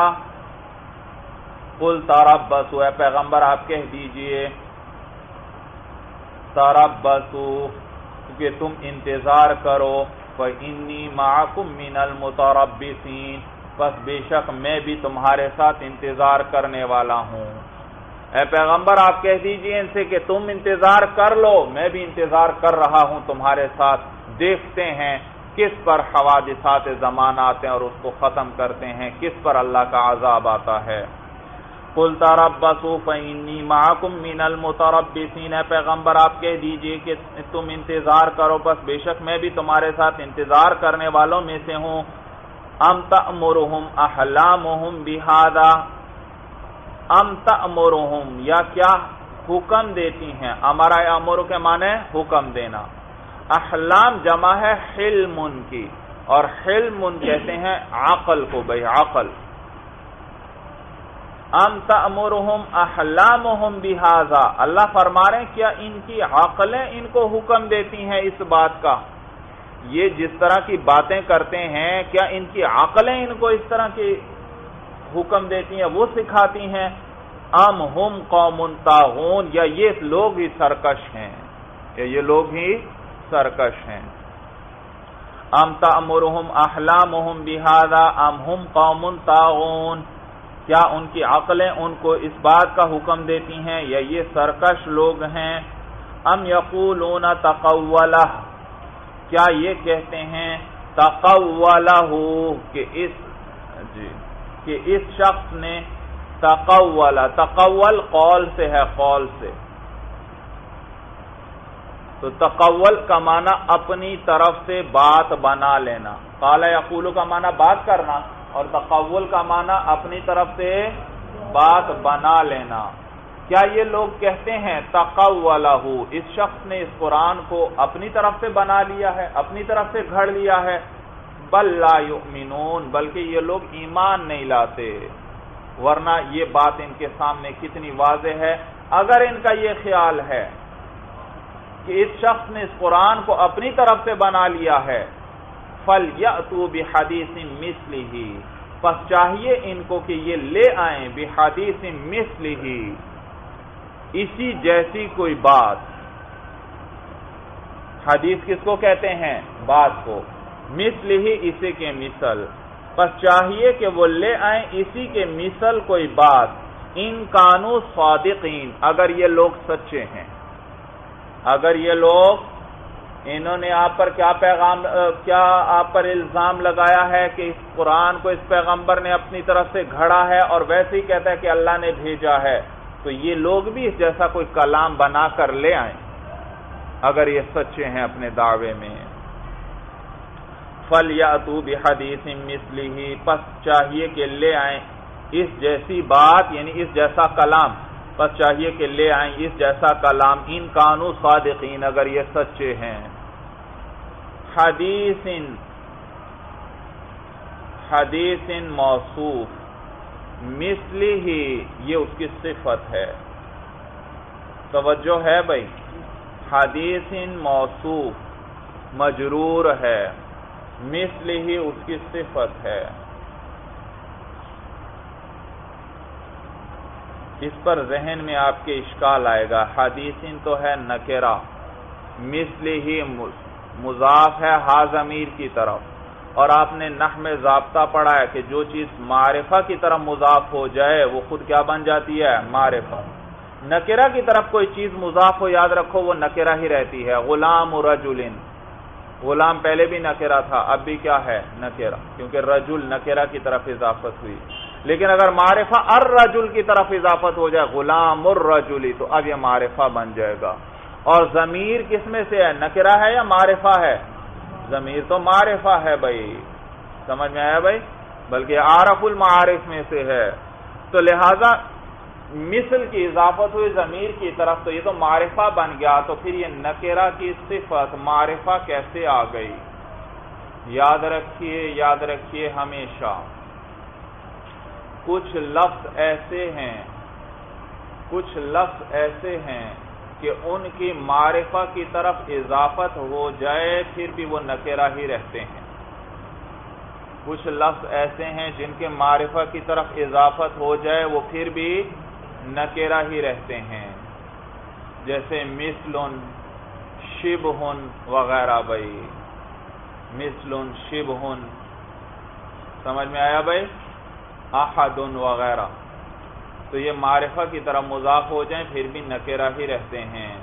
قل تربصوا، اے پیغمبر آپ کہہ دیجئے تربصوا کہ تم انتظار کرو، فإنی معکم من المتربصین، پس بے شک میں بھی تمہارے ساتھ انتظار کرنے والا ہوں۔ اے پیغمبر آپ کہہ دیجئے ان سے کہ تم انتظار کر لو، میں بھی انتظار کر رہا ہوں تمہارے ساتھ، دیکھتے ہیں کس پر حوادثات زمانہ آتے ہیں اور اس کو ختم کرتے ہیں، کس پر اللہ کا عذاب آتا ہے۔ قل تربصوا فإنی معکم من المتربصین، اے پیغمبر آپ کہہ دیجئے کہ تم انتظار کرو، بس بے شک میں بھی تمہارے ساتھ انتظار کرنے والوں میں سے ہوں۔ ام تأمرہم احلامہم بہذا، ام تأمرہم، یا کیا حکم دیتی ہیں، امرا امر کے معنی حکم دینا، احلام جمع ہے حلم کی، اور حلم کہتے ہیں عقل کو بھائی، عقل۔ ام تأمرہم احلامہم بہذا، اللہ فرما رہے ہیں کیا ان کی عقلیں ان کو حکم دیتی ہیں اس بات کا، یہ جس طرح کی باتیں کرتے ہیں کیا ان کی عقلیں ان کو اس طرح کی حکم دیتی ہیں، وہ سکھاتی ہیں، ام ہم قوم طاغون، یا یہ لوگ ہی سرکش ہیں، یا یہ لوگ ہی سرکش ہیں۔ ام تأمرہم احلامہم بہذا ام ہم قوم طاغون، کیا ان کی عقلیں ان کو اس بات کا حکم دیتی ہیں یا یہ سرکش لوگ ہیں۔ ام یقولون تقولہ، کیا یہ کہتے ہیں تقولہ کہ اس شخص نے تقول، تقول قول سے ہے، قول سے، تو تقول کا معنی اپنی طرف سے بات بنا لینا، قال یقول کا معنی بات کرنا، اور تقول کا معنی اپنی طرف سے بات بنا لینا۔ کیا یہ لوگ کہتے ہیں تقولہ، اس شخص نے اس قرآن کو اپنی طرف سے بنا لیا ہے، اپنی طرف سے گھڑ لیا ہے، بل لا یؤمنون، بلکہ یہ لوگ ایمان نہیں لاتے، ورنہ یہ بات ان کے سامنے کتنی واضح ہے۔ اگر ان کا یہ خیال ہے کہ اس شخص نے اس قرآن کو اپنی طرف سے بنا لیا ہے، فَلْيَأْتُوا بِحَدِيثٍ مِثْلِهِ، پس چاہیے ان کو کہ یہ لے آئیں بِحَدِيثٍ مِثْلِهِ، اسی جیسی کوئی بات۔ حدیث کس کو کہتے ہیں؟ بات کو، مثلہ اسی کے مثل، پس چاہیے کہ وہ لے آئیں اسی کے مثل کوئی بات، ان کانوا صادقین، اگر یہ لوگ سچے ہیں، اگر یہ لوگ، انہوں نے آپ پر کیا آپ پر الزام لگایا ہے کہ اس قرآن کو اس پیغمبر نے اپنی طرف سے گھڑا ہے اور ویسے ہی کہتا ہے کہ اللہ نے بھیجا ہے، تو یہ لوگ بھی اس جیسا کوئی کلام بنا کر لے آئیں اگر یہ سچے ہیں اپنے دعوے میں۔ فَلْيَأْتُوا بِحَدِيثٍ مِثْلِهِ، پس چاہیے کہ لے آئیں اس جیسی بات، یعنی اس جیسا کلام، پس چاہیے کہ لے آئیں اس جیسا کلام، ان کانوا صادقین، اگر یہ سچے ہیں۔ حدیث موصوف، مثلہ یہ اس کی صفت ہے، توجہ ہے بھائی، حدیث موصوف مجرور ہے، مثلہ اس کی صفت ہے۔ اس پر ذہن میں آپ کے اشکال آئے گا، حدیث تو ہے نکرہ، مثلہ مضاف ہے ہا ضمیر کی طرف، اور آپ نے نحو میں ضابطہ پڑھا ہے کہ جو چیز معرفہ کی طرف مضاف ہو جائے وہ خود کیا بن جاتی ہے؟ معرفہ۔ نکرہ کی طرف کوئی چیز مضاف ہو، یاد رکھو وہ نکرہ ہی رہتی ہے۔ غلام رجل، غلام پہلے بھی نکرہ تھا، اب بھی کیا ہے؟ نکرہ، کیونکہ رجل نکرہ کی طرف اضافت ہوئی۔ لیکن اگر معرفہ الرجل کی طرف اضافت ہو جائے، غلام الرجل، تو اب یہ معرفہ بن جائے گا۔ اور ضمیر کس میں سے ہے؟ نکرہ ہے یا معرفہ ہے؟ ضمیر تو معرفہ ہے بھائی، سمجھ میں آیا بھائی، بلکہ عارف المعارف میں سے ہے، تو لہذا مثل کی اضافت ہوئی ضمیر کی طرف، تو یہ تو معرفہ بن گیا، تو پھر یہ نکرہ کی صفت معرفہ کیسے آ گئی؟ یاد رکھیے ہمیشہ کچھ لفظ ایسے ہیں کہ ان کی معرفہ کی طرف اضافت ہو جائے پھر بھی وہ نکرہ ہی رہتے ہیں۔ کچھ لفظ ایسے ہیں جن کے معرفہ کی طرف اضافت ہو جائے وہ پھر بھی نکرہ ہی رہتے ہیں، جیسے مثل، شبہ وغیرہ بھائی، مثل، شبہ، سمجھ میں آیا بھائی، احد وغیرہ، تو یہ معرفہ کی طرف مضاف ہو جائیں پھر بھی نکرہ ہی رہتے ہیں،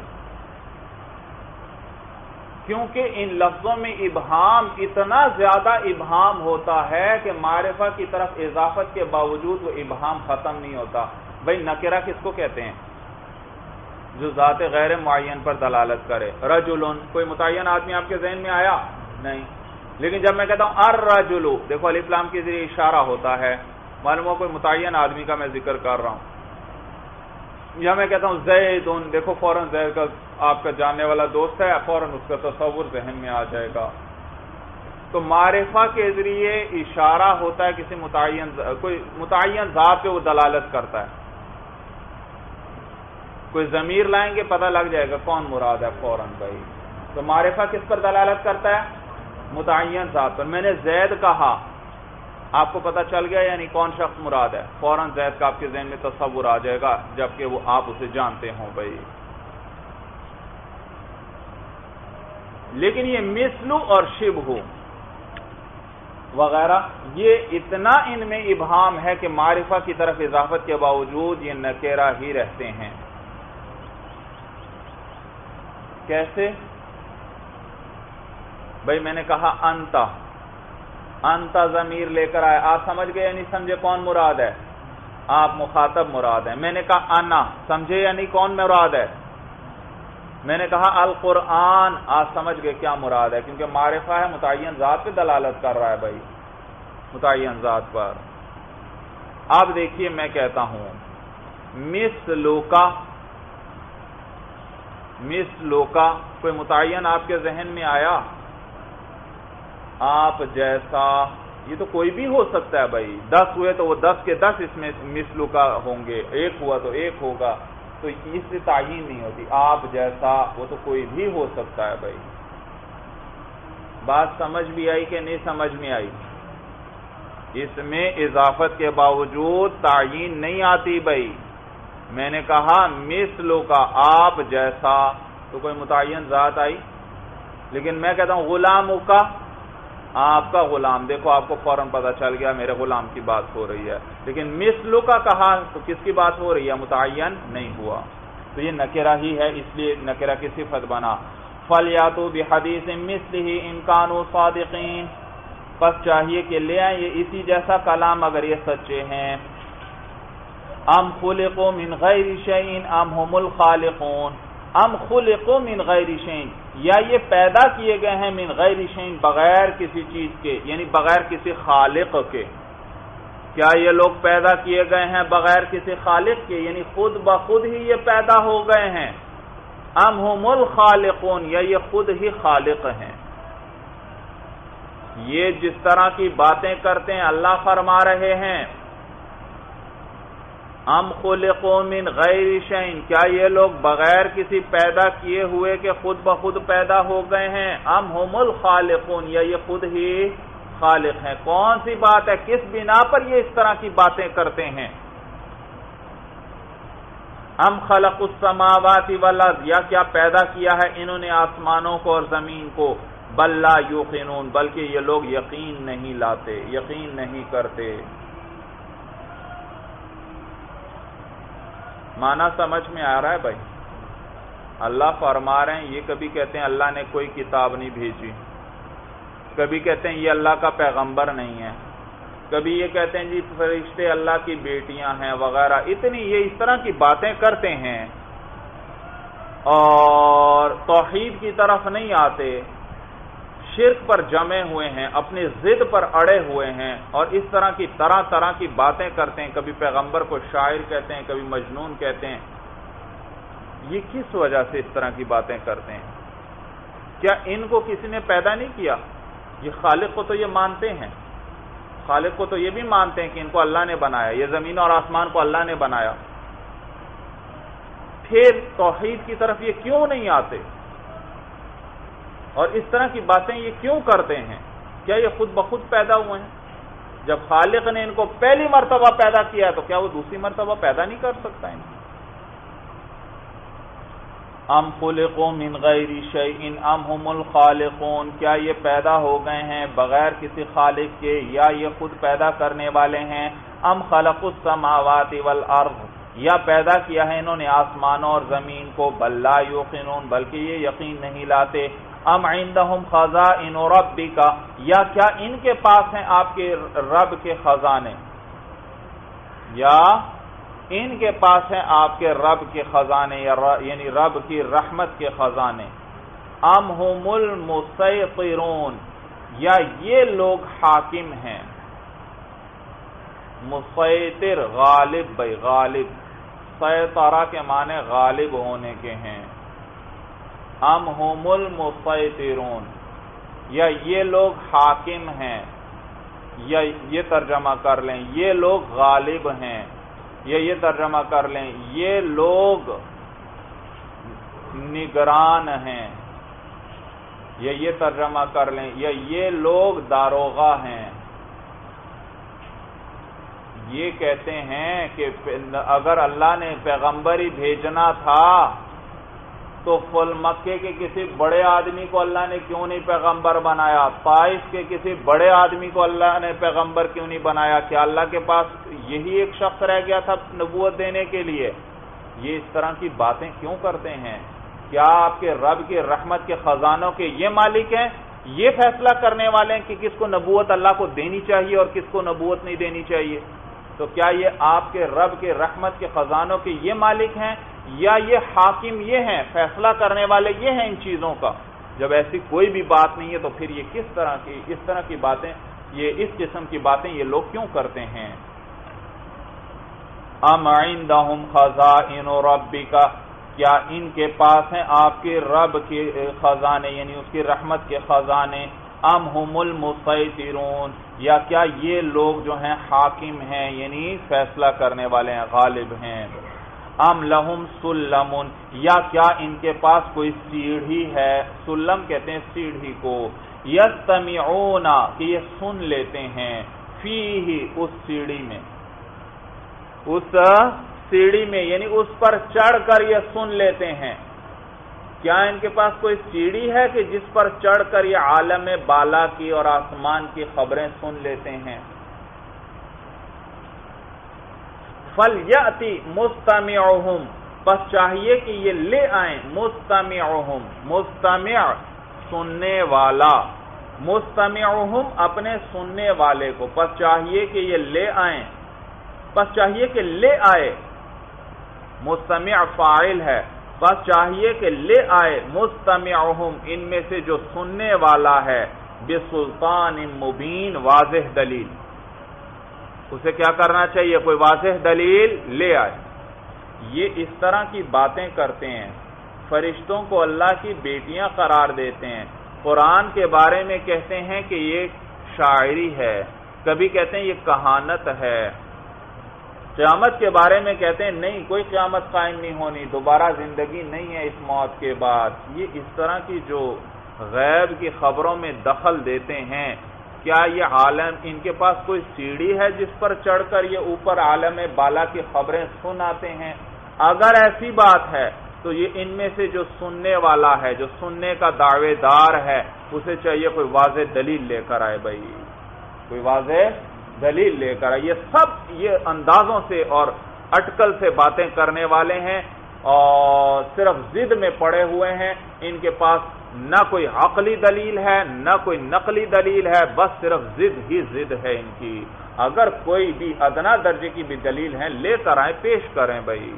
کیونکہ ان لفظوں میں ابہام، اتنا زیادہ ابہام ہوتا ہے کہ معرفہ کی طرف اضافت کے باوجود وہ ابہام ختم نہیں ہوتا۔ بھئی نکرہ کس کو کہتے ہیں؟ جو ذات غیر معین پر دلالت کرے۔ رجل، کوئی متعین آدمی آپ کے ذہن میں آیا؟ نہیں، لیکن جب میں کہتا ہوں الرجل، دیکھو الف لام کے ذریعے اشارہ ہوتا ہے، معلوم ہو کوئی متعین آدمی کا میں ذکر کر رہا ہوں۔ یا میں کہتا ہوں زید، دیکھو فوراً زید کا آپ کا جاننے والا دوست ہے، فوراً اس کا تصور ذہن میں آ جائے گا۔ تو معرفہ کے ذریعے اشارہ ہوتا ہے کسی کوئی متعین ذات پہ وہ دلالت کرتا ہے۔ کوئی ضمیر لائیں گے پتہ لگ جائے گا کون مراد ہے فوراً بھائی۔ تو معرفہ کس پر دلالت کرتا ہے؟ متعین ذات پر۔ میں نے زید کہا، آپ کو پتہ چل گیا یعنی کون شخص مراد ہے، فوراً زید کا آپ کے ذہن میں تصور آ جائے گا جبکہ وہ آپ اسے جانتے ہوں بھائی۔ لیکن یہ مثل اور شبہ وغیرہ، یہ اتنا ان میں ابہام ہے کہ معرفہ کی طرف اضافت کے باوجود یہ نکرہ ہی رہتے ہیں۔ کیسے بھائی؟ میں نے کہا انت ضمیر لے کر آئے، آپ سمجھ گئے یا نہیں سمجھے کون مراد ہے؟ آپ مخاطب مراد ہے۔ میں نے کہا انا، سمجھے یا نہیں کون مراد ہے؟ میں نے کہا القرآن، آپ سمجھ گئے کیا مراد ہے، کیونکہ معرفہ ہے، متعین ذات پہ دلالت کر رہا ہے بھائی، متعین ذات پر۔ اب دیکھیے میں کہتا ہوں مثلوکا، کوئی متعین آپ کے ذہن میں آیا؟ آپ جیسا، یہ تو کوئی بھی ہو سکتا ہے بھائی، 10 ہوئے تو وہ 10 کے 10 اس میں مثلوکا ہوں گے، 1 ہوا تو 1 ہوگا، تو اس سے تعین نہیں ہوتی۔ آپ جیسا وہ تو کوئی بھی ہو سکتا ہے بھائی۔ بات سمجھ بھی آئی کہ نہیں سمجھ میں آئی؟ اس میں اضافت کے باوجود تعین نہیں آتی بھائی۔ میں نے کہا مثلوکا، آپ جیسا، تو کوئی متعین ذات آئی، لیکن میں کہتا ہوں غلاموں کا، آپ کا غلام، دیکھو آپ کو فوراً پتہ چل گیا میرے غلام کی بات ہو رہی ہے، لیکن مثلو کا کہا تو کس کی بات ہو رہی ہے؟ متعین نہیں ہوا، تو یہ نکرہ ہی ہے، اس لیے نکرہ کی صفت بنا۔ فَلْيَأْتُوا بِحَدِيثٍ مِثْلِهِ إِن كَانُوا صَادِقِينَ، پس چاہیے کہ لے آئیں یہ اسی جیسا کلام اگر یہ سچے ہیں۔ ام خلقوا من غیر شیء ام هم الخالقون، ام خلقوا من غیر شیء، یا یہ پیدا کیے گئے ہیں من غیر شیء بغیر کسی چیز کے، یعنی بغیر کسی خالق کے. کیا یہ لوگ پیدا کیے گئے ہیں بغیر کسی خالق کے، یعنی خود بخود ہی یہ پیدا ہو گئے ہیں؟ ام هم الخالقون، یا یہ خود ہی خالق ہیں؟ یہ جس طرح کی باتیں کرتے ہیں اللہ فرما رہے ہیں ام خلقوا من غیر شیء، کیا یہ لوگ بغیر کسی پیدا کیے ہوئے کے خود بخود پیدا ہو گئے ہیں؟ ام هم الخالقون، یا یہ خود ہی خالق ہیں؟ کون سی بات ہے، کس بنا پر یہ اس طرح کی باتیں کرتے ہیں؟ ام خلقوا السماوات والارض، یا کیا پیدا کیا ہے انہوں نے آسمانوں کو اور زمین کو؟ بل لا یوقنون، بلکہ یہ لوگ یقین نہیں لاتے، یقین نہیں کرتے. معنی سمجھ میں آ رہا ہے بھائی؟ اللہ فرما رہے ہیں، یہ کبھی کہتے ہیں اللہ نے کوئی کتاب نہیں بھیجی، کبھی کہتے ہیں یہ اللہ کا پیغمبر نہیں ہے، کبھی یہ کہتے ہیں جی فرشتے اللہ کی بیٹیاں ہیں وغیرہ. اتنی یہ اس طرح کی باتیں کرتے ہیں اور توحید کی طرف نہیں آتے، شرک پر جمے ہوئے ہیں، اپنی ضد پر اڑے ہوئے ہیں، اور اس طرح کی طرح کی باتیں کرتے ہیں. کبھی پیغمبر کو شاعر کہتے ہیں، کبھی مجنون کہتے ہیں. یہ کس وجہ سے اس طرح کی باتیں کرتے ہیں؟ کیا ان کو کسی نے پیدا نہیں کیا؟ یہ خالق کو تو یہ مانتے ہیں، خالق کو تو یہ بھی مانتے ہیں کہ ان کو اللہ نے بنایا، یہ زمین اور آسمان کو اللہ نے بنایا. پھر توحید کی طرف یہ کیوں نہیں آتے اور اس طرح کی باتیں یہ کیوں کرتے ہیں؟ کیا یہ خود بخود پیدا ہوئے ہیں؟ جب خالق نے ان کو پہلی مرتبہ پیدا کیا ہے تو کیا وہ دوسری مرتبہ پیدا نہیں کر سکتا ہے؟ ام خلقوا من غیر شیء ام هم الخالقون، کیا یہ پیدا ہو گئے ہیں بغیر کسی خالق کے، یا یہ خود پیدا کرنے والے ہیں؟ ام خلقوا السماوات والارض، یا پیدا کیا ہے انہوں نے آسمانوں اور زمین کو؟ بل لا یوقنون، بلکہ یہ یقین نہیں لاتے. ام عندهم خزائن ربک، یا کیا ان کے پاس ہیں آپ کے رب کے خزانے، یا ان کے پاس ہیں آپ کے رب کے خزانے، یعنی رب کی رحمت کے خزانے؟ ام هم المسیطرون، یا یہ لوگ حاکم ہیں؟ مسیطر غالب، بھائی غالب، سیطرہ کے معنی غالب ہونے کے ہیں. ام هم المسیطرون، یا یہ لوگ حاکم ہیں، یا یہ ترجمہ کر لیں یہ لوگ غالب ہیں، یا یہ ترجمہ کر لیں یہ لوگ نگران ہیں، یا یہ ترجمہ کر لیں یا یہ لوگ داروغہ ہیں. یہ کہتے ہیں کہ اگر اللہ نے پیغمبری بھیجنا تھا تو فل مکے کے کسی بڑے آدمی کو اللہ نے کیوں نہیں پیغمبر بنایا؟ طائف کے کسی بڑے آدمی کو اللہ نے پیغمبر کیوں نہیں بنایا؟ کیا اللہ کے پاس یہی ایک شخص رہ گیا تھا نبوت دینے کے لیے؟ یہ اس طرح کی باتیں کیوں کرتے ہیں؟ کیا آپ کے رب کے رحمت کے خزانوں کے یہ مالک ہیں؟ یہ فیصلہ کرنے والے ہیں کہ کس کو نبوت اللہ کو دینی چاہیے اور کس کو نبوت نہیں دینی چاہیے؟ تو کیا یہ آپ کے رب کے رحمت کے خزانوں کے یہ مالک ہیں، یا یہ حاکم یہ ہیں، فیصلہ کرنے والے یہ ہیں ان چیزوں کا؟ جب ایسی کوئی بھی بات نہیں ہے تو پھر یہ اس طرح کی باتیں، یہ اس قسم کی باتیں یہ لوگ کیوں کرتے ہیں؟ ام عندهم خزائن ربک، کیا ان کے پاس ہیں آپ کے رب کے خزانے، یعنی اس کی رحمت کے خزانے؟ ام هم المسیطرون، یا کیا یہ لوگ جو ہیں حاکم ہیں، یعنی فیصلہ کرنے والے ہیں، غالب ہیں؟ ام لہم سلم، یا کیا ان کے پاس کوئی سیڑھی ہے؟ سلم کہتے ہیں سیڑھی کو. یستمعون، کہ یہ سن لیتے ہیں، فیہ، اس سیڑھی میں، اس سیڑھی میں یعنی اس پر چڑھ کر یہ سن لیتے ہیں. کیا ان کے پاس کوئی سیڑھی ہے کہ جس پر چڑھ کر یہ عالم بالا کی اور آسمان کی خبریں سن لیتے ہیں؟ فَلْيَأْتِ مُسْتَمِعُهُمْ، بس چاہیے کہ یہ لے آئیں، مستمعهم، مستمع سننے والا، مستمعهم اپنے سننے والے کو، بس چاہیے کہ یہ لے آئیں، بس چاہیے کہ لے آئے. مستمع فاعل ہے، بس چاہیے کہ لے آئے مستمعہم ان میں سے جو سننے والا ہے بسلطان مبین واضح دلیل. اسے کیا کرنا چاہیے؟ کوئی واضح دلیل لے آئے. یہ اس طرح کی باتیں کرتے ہیں، فرشتوں کو اللہ کی بیٹیاں قرار دیتے ہیں، قرآن کے بارے میں کہتے ہیں کہ یہ شاعری ہے، کبھی کہتے ہیں یہ کہانت ہے، قیامت کے بارے میں کہتے ہیں نہیں کوئی قیامت قائم نہیں ہونی، دوبارہ زندگی نہیں ہے اس موت کے بعد. یہ اس طرح کی جو غیب کی خبروں میں دخل دیتے ہیں، کیا یہ عالم ان کے پاس کوئی سیڑھی ہے جس پر چڑھ کر یہ اوپر عالم بالا کی خبریں سن آتے ہیں؟ اگر ایسی بات ہے تو یہ ان میں سے جو سننے والا ہے، جو سننے کا دعوے دار ہے، اسے چاہیے کوئی واضح دلیل لے کر آئے. بھائی کوئی واضح دلیل لے کر آئے. یہ سب یہ اندازوں سے اور اٹکل سے باتیں کرنے والے ہیں اور صرف ضد میں پڑے ہوئے ہیں. ان کے پاس نہ کوئی عقلی دلیل ہے نہ کوئی نقلی دلیل ہے، بس صرف ضد ہی ضد ہے ان کی. اگر کوئی بھی ادنا درجے کی بھی دلیل ہے لے کر آئیں، پیش کریں. بھائی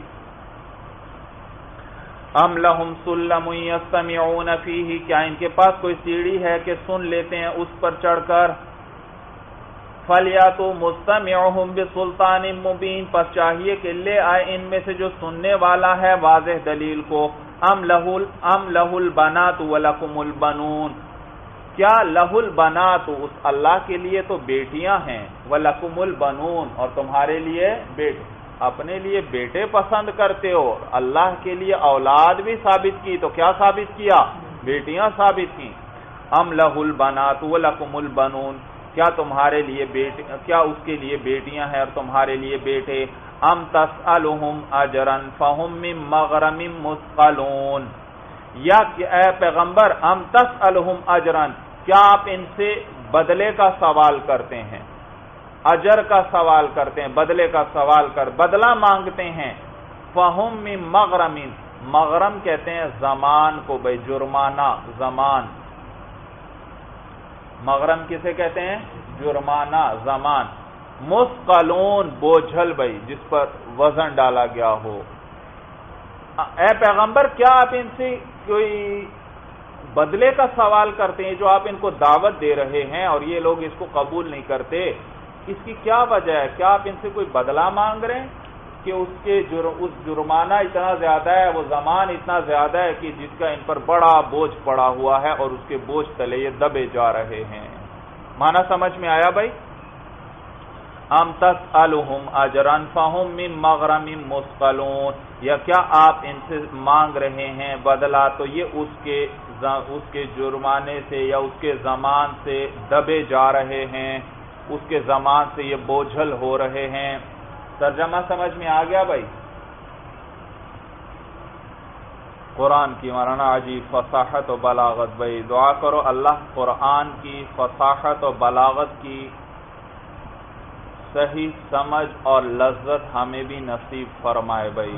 ام لہم سلم یستمعون فیہ، کیا ان کے پاس کوئی سیڑھی ہے کہ سن لیتے ہیں اس پر چڑھ کر؟ فَلْيَأْتُوا مُسْتَمِعُهُمْ بِسُلْطَانٍ مُبِينٍ، پس چاہیے کہ لے آئے ان میں سے جو سننے والا ہے واضح دلیل کو. ام لہ البنات وَلَكُمُ الْبَنُونَ، کیا لہ البنات اس اللہ کے لیے تو بیٹیاں ہیں، وَلَكُمُ الْبَنُونَ اور تمہارے لیے بیٹے. اپنے لیے بیٹے پسند کرتے ہو، اللہ کے لیے اولاد بھی ثابت کی تو کیا ثابت کیا؟ بیٹیاں ثابت کی. ام لہ البنات وَلَكُمُ الْبَنُونَ، کیا تمہارے لیے بیٹے، کیا اس کے لیے بیٹیاں ہیں اور تمہارے لیے بیٹے؟ ام تسألہم اجرا فہم من مغرم مثقلون، یا اے پیغمبر ام تسألہم اجرا، کیا آپ ان سے بدلے کا سوال کرتے ہیں، اجر کا سوال کرتے ہیں، بدلے کا سوال کر بدلہ مانگتے ہیں. فہم من مغرم، مغرم کہتے ہیں زمان کو، بھائی جرمانہ زمان. مغرم کسے کہتے ہیں؟ جرمانہ زمان. مثقلون بوجھل، بھائی جس پر وزن ڈالا گیا ہو. اے پیغمبر کیا آپ ان سے کوئی بدلے کا سوال کرتے ہیں؟ جو آپ ان کو دعوت دے رہے ہیں اور یہ لوگ اس کو قبول نہیں کرتے، اس کی کیا وجہ ہے؟ کیا آپ ان سے کوئی بدلہ مانگ رہے ہیں کہ اس جرمانہ اتنا زیادہ ہے، وہ زمان اتنا زیادہ ہے کہ جس کا ان پر بڑا بوجھ پڑا ہوا ہے اور اس کے بوجھ تلے یہ دبے جا رہے ہیں. معنی سمجھ میں آیا بھائی؟ ام تسألہم اجرا فہم من مغرم مثقلون، یا کیا آپ ان سے مانگ رہے ہیں بدلہ تو یہ اس کے جرمانے سے یا اس کے زمان سے دبے جا رہے ہیں، اس کے زمان سے یہ بوجھل ہو رہے ہیں. ترجمہ سمجھ میں آ گیا بھائی؟ قرآن کی مولانا عجیب فصاحت و بلاغت. بھائی دعا کرو اللہ قرآن کی فصاحت و بلاغت کی صحیح سمجھ اور لذت ہمیں بھی نصیب فرمائے. بھائی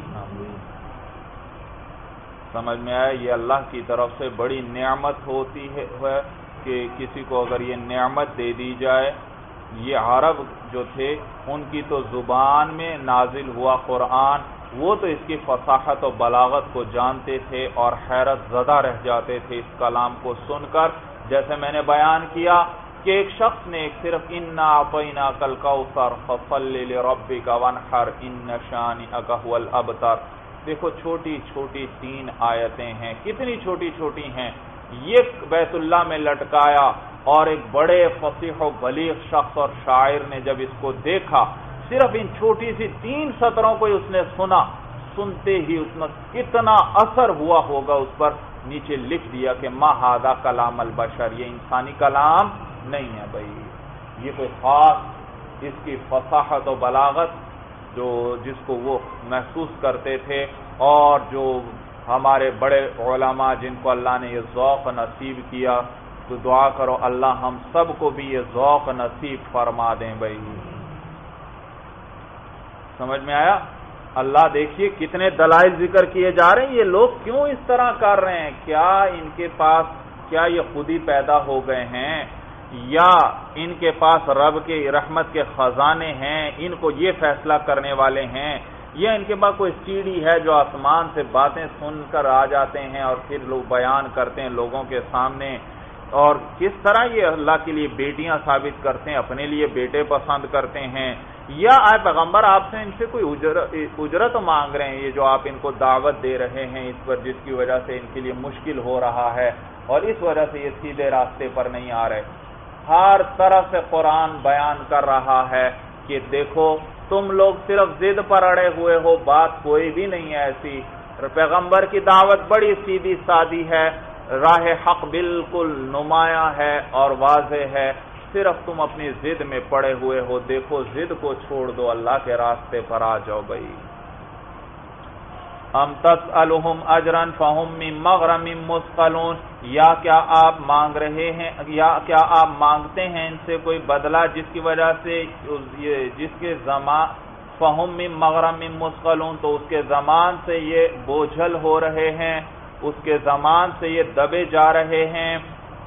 سمجھ میں آئے؟ یہ اللہ کی طرف سے بڑی نعمت ہوتی ہے کہ کسی کو اگر یہ نعمت دے دی جائے. یہ عرب جو تھے ان کی تو زبان میں نازل ہوا قرآن، وہ تو اس کی فصاحت و بلاغت کو جانتے تھے اور حیرت زدہ رہ جاتے تھے اس کلام کو سن کر. جیسے میں نے بیان کیا کہ ایک شخص نے صرف اِنَّا أَعْطَيْنَاكَ الْكَوْثَرَ فَصَلِّ لِرَبِّكَ وَانْحَرْ إِنَّ شَانِئَكَ هُوَ الْأَبْتَرُ. دیکھو چھوٹی چھوٹی 3 آیتیں ہیں، کتنی چھوٹی چھوٹی ہیں. یہ بیت اللہ میں لٹکایا اور ایک بڑے فصیح و بلیغ شخص اور شاعر نے جب اس کو دیکھا، صرف ان چھوٹی سی 3 سطروں کو اس نے سنا، سنتے ہی اس میں کتنا اثر ہوا ہوگا اس پر. نیچے لکھ دیا کہ ما ھذا کلام البشر، یہ انسانی کلام نہیں ہے. بھائی یہ کوئی خاص اس کی فصاحت و بلاغت جس کو وہ محسوس کرتے تھے، اور جو ہمارے بڑے علماء جن کو اللہ نے یہ ذوق نصیب کیا، تو دعا کرو اللہ ہم سب کو بھی یہ ذوق نصیب فرما دیں. بھائی سمجھ میں آیا؟ اللہ دیکھیے کتنے دلائل ذکر کیے جا رہے ہیں. یہ لوگ کیوں اس طرح کر رہے ہیں؟ کیا ان کے پاس کیا یہ خود ہی پیدا ہو گئے ہیں یا ان کے پاس رب کے رحمت کے خزانے ہیں؟ ان کو یہ فیصلہ کرنے والے ہیں یا ان کے پاس کوئی سیڑھی ہے جو آسمان سے باتیں سن کر آ جاتے ہیں اور پھر لوگ بیان کرتے ہیں لوگوں کے سامنے، اور کس طرح یہ اللہ کے لیے بیٹیاں ثابت کرتے ہیں، اپنے لیے بیٹے پسند کرتے ہیں، یا اے پیغمبر آپ سے ان سے کوئی اجرت مانگ رہے ہیں، یہ جو آپ ان کو دعوت دے رہے ہیں اس پر جس کی وجہ سے ان کے لیے مشکل ہو رہا ہے اور اس وجہ سے یہ سیدھے راستے پر نہیں آ رہے۔ ہر طرف سے قرآن بیان کر رہا ہے کہ دیکھو تم لوگ صرف ضد پر اڑے ہوئے ہو، بات کوئی بھی نہیں ہے ایسی، پیغمبر کی دعوت بڑی سیدھی سادی ہے، راہ حق بالکل نمایاں ہے اور واضح ہے، صرف تم اپنی ضد میں پڑے ہوئے ہو، دیکھو ضد کو چھوڑ دو، اللہ کے راستے پر آ جاؤ بھائی۔ ام تسألہم اجرا فہم من مغرم مثقلون، یا کیا آپ مانگ رہے ہیں، یا کیا آپ مانگتے ہیں ان سے کوئی بدلہ جس کی وجہ سے جس کے زمان فہم من مغرم مثقلون، تو اس کے زمان سے یہ بوجھل ہو رہے ہیں، اس کے زمان سے یہ دبے جا رہے ہیں۔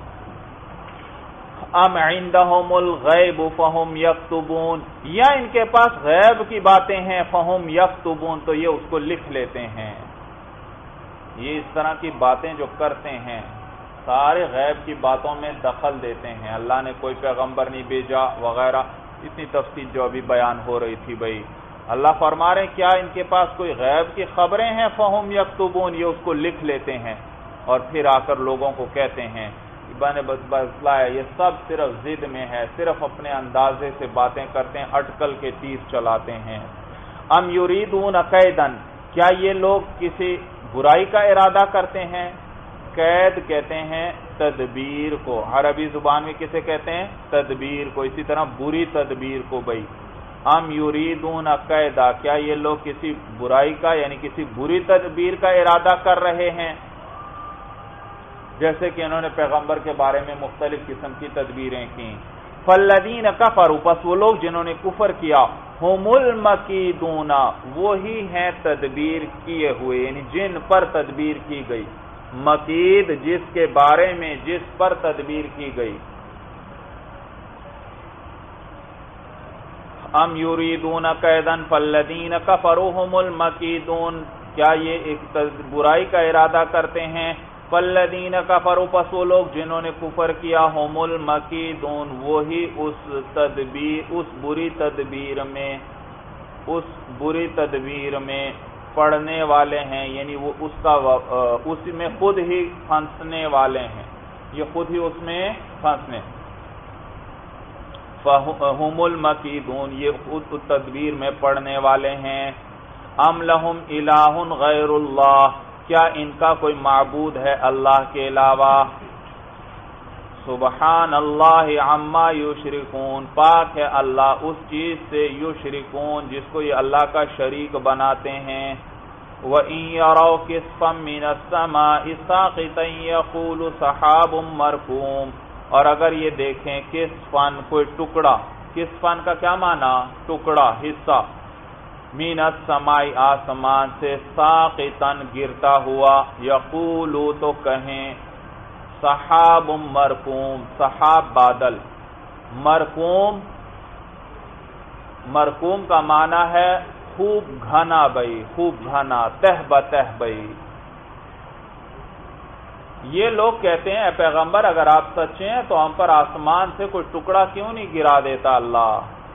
ام عندہم الغیب فہم یکتبون، یا ان کے پاس غیب کی باتیں ہیں، فہم یکتبون، تو یہ اس کو لکھ لیتے ہیں۔ یہ اس طرح کی باتیں جو کرتے ہیں سارے غیب کی باتوں میں دخل دیتے ہیں، اللہ نے کوئی پیغمبر نہیں بھیجا وغیرہ، اتنی تفصیل جو ابھی بیان ہو رہی تھی بھائی۔ اللہ فرما رہے ہیں کیا ان کے پاس کوئی غیب کی خبریں ہیں، فہم یکتبون، یہ اس کو لکھ لیتے ہیں اور پھر آ کر لوگوں کو کہتے ہیں یہ سب صرف ضد میں ہے، صرف اپنے اندازے سے باتیں کرتے ہیں، اٹکل کے تیر چلاتے ہیں۔ ام یریدون کیدن، کیا یہ لوگ کسی برائی کا ارادہ کرتے ہیں؟ قید کہتے ہیں تدبیر کو، عربی زبان میں کسے کہتے ہیں؟ تدبیر کو، اسی طرح بری تدبیر کو بھائی۔ ام یریدون کیدا، کیا یہ لوگ کسی برائی کا یعنی کسی بری تدبیر کا ارادہ کر رہے ہیں؟ جیسے کہ انہوں نے پیغمبر کے بارے میں مختلف قسم کی تدبیریں کی۔ فالذین کفروا، پس وہ لوگ جنہوں نے کفر کیا، ہم المکیدون، وہی ہیں تدبیر کیے ہوئے، یعنی جن پر تدبیر کی گئی، مکید جس کے بارے میں جس پر تدبیر کی گئی۔ ام یریدون کیدا فالذین کفروا ہم المکیدون، کیا یہ ایک برائی کا ارادہ کرتے ہیں؟ فالذین کفروا، پس وہ لوگ جنہوں نے کفر کیا، ہم المکیدون، وہی اس بری تدبیر میں پڑنے والے ہیں، یعنی وہ اس میں خود ہی پھنسنے والے ہیں، یہ خود ہی اس میں پھنسنے۔ فہم المکیدون، یہ خود تدبیر میں پڑنے والے ہیں۔ ام لہم الہ غیر اللہ، کیا ان کا کوئی معبود ہے اللہ کے علاوہ؟ سبحان اللہ عما یشرکون، پاک ہے اللہ اس چیز سے یشرکون جس کو یہ اللہ کا شریک بناتے ہیں۔ وَإِن يَرَوْا كِسْفًا مِّنَ السَّمَاءِ سَاقِطًا يَقُولُ سَحَابٌ مَّرْكُومٌ، اور اگر یہ دیکھیں کسفن کوئی ٹکڑا، کسفن کا کیا معنی؟ ٹکڑا، حصہ، من السماء آسمان سے، ساقطا گرتا ہوا، یقولو تو کہیں، سحاب مرکوم، سحاب بادل، مرکوم کا معنی ہے خوب گھنا بھائی، خوب گھنا، تہ بتہ بھائی۔ یہ لوگ کہتے ہیں اے پیغمبر اگر آپ سچے ہیں تو ہم پر آسمان سے کوئی ٹکڑا کیوں نہیں گرا دیتا اللہ؟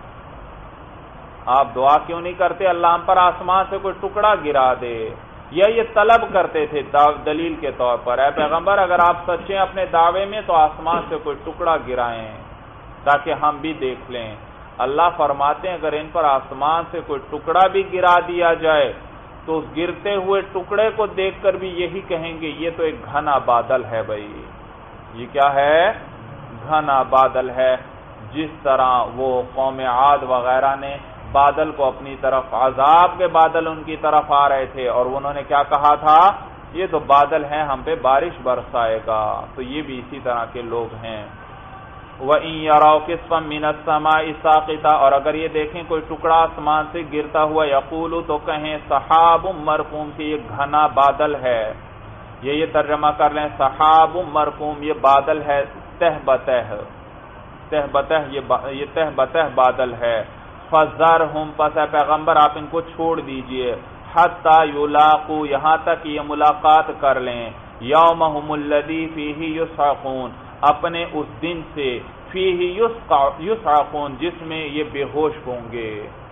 آپ دعا کیوں نہیں کرتے اللہ ہم پر آسمان سے کوئی ٹکڑا گرا دے؟ یا یہ طلب کرتے تھے دلیل کے طور پر، اے پیغمبر اگر آپ سچے ہیں اپنے دعوے میں تو آسمان سے کوئی ٹکڑا گرائیں تاکہ ہم بھی دیکھ لیں۔ اللہ فرماتے ہیں اگر ان پر آسمان سے کوئی ٹکڑا بھی گرا دیا جائے تو اس گرتے ہوئے ٹکڑے کو دیکھ کر بھی یہی کہیں گے یہ تو ایک گھنا بادل ہے بھائی، یہ کیا ہے؟ گھنا بادل ہے۔ جس طرح وہ قوم عاد وغیرہ نے بادل کو اپنی طرف، عذاب کے بادل ان کی طرف آ رہے تھے اور انہوں نے کیا کہا تھا؟ یہ تو بادل ہیں ہم پہ بارش برسائے گا، تو یہ بھی اسی طرح کے لوگ ہیں۔ وَإِن يَرَوْا كِسْفًا مِّنَ السَّمَاءِ سَاقِطًا، اور اگر یہ دیکھیں کوئی ٹکڑا آسمان سے گرتا ہوا، یقولو تو کہیں، سحاب مرکوم، کہ یہ گھنا بادل ہے۔ یہ ترجمہ کر لیں، سحاب مرکوم، یہ بادل ہے تہ بتہ، تہ بتہ، یہ تہ بتہ بادل ہے۔ فَذَرْهُمْ پس اے پیغمبر آپ ان کو چھوڑ دیجئے، حَتَّى يُلَاقُوا یہاں تک یہ ملاقات کر لیں، يَوْمَهُمُ الَّذِي فِيهِ يُصْعَقُونَ اپنے اس دن سے، فِيهِ يُصْعَقُونَ جس میں یہ بے ہوش ہوں گے،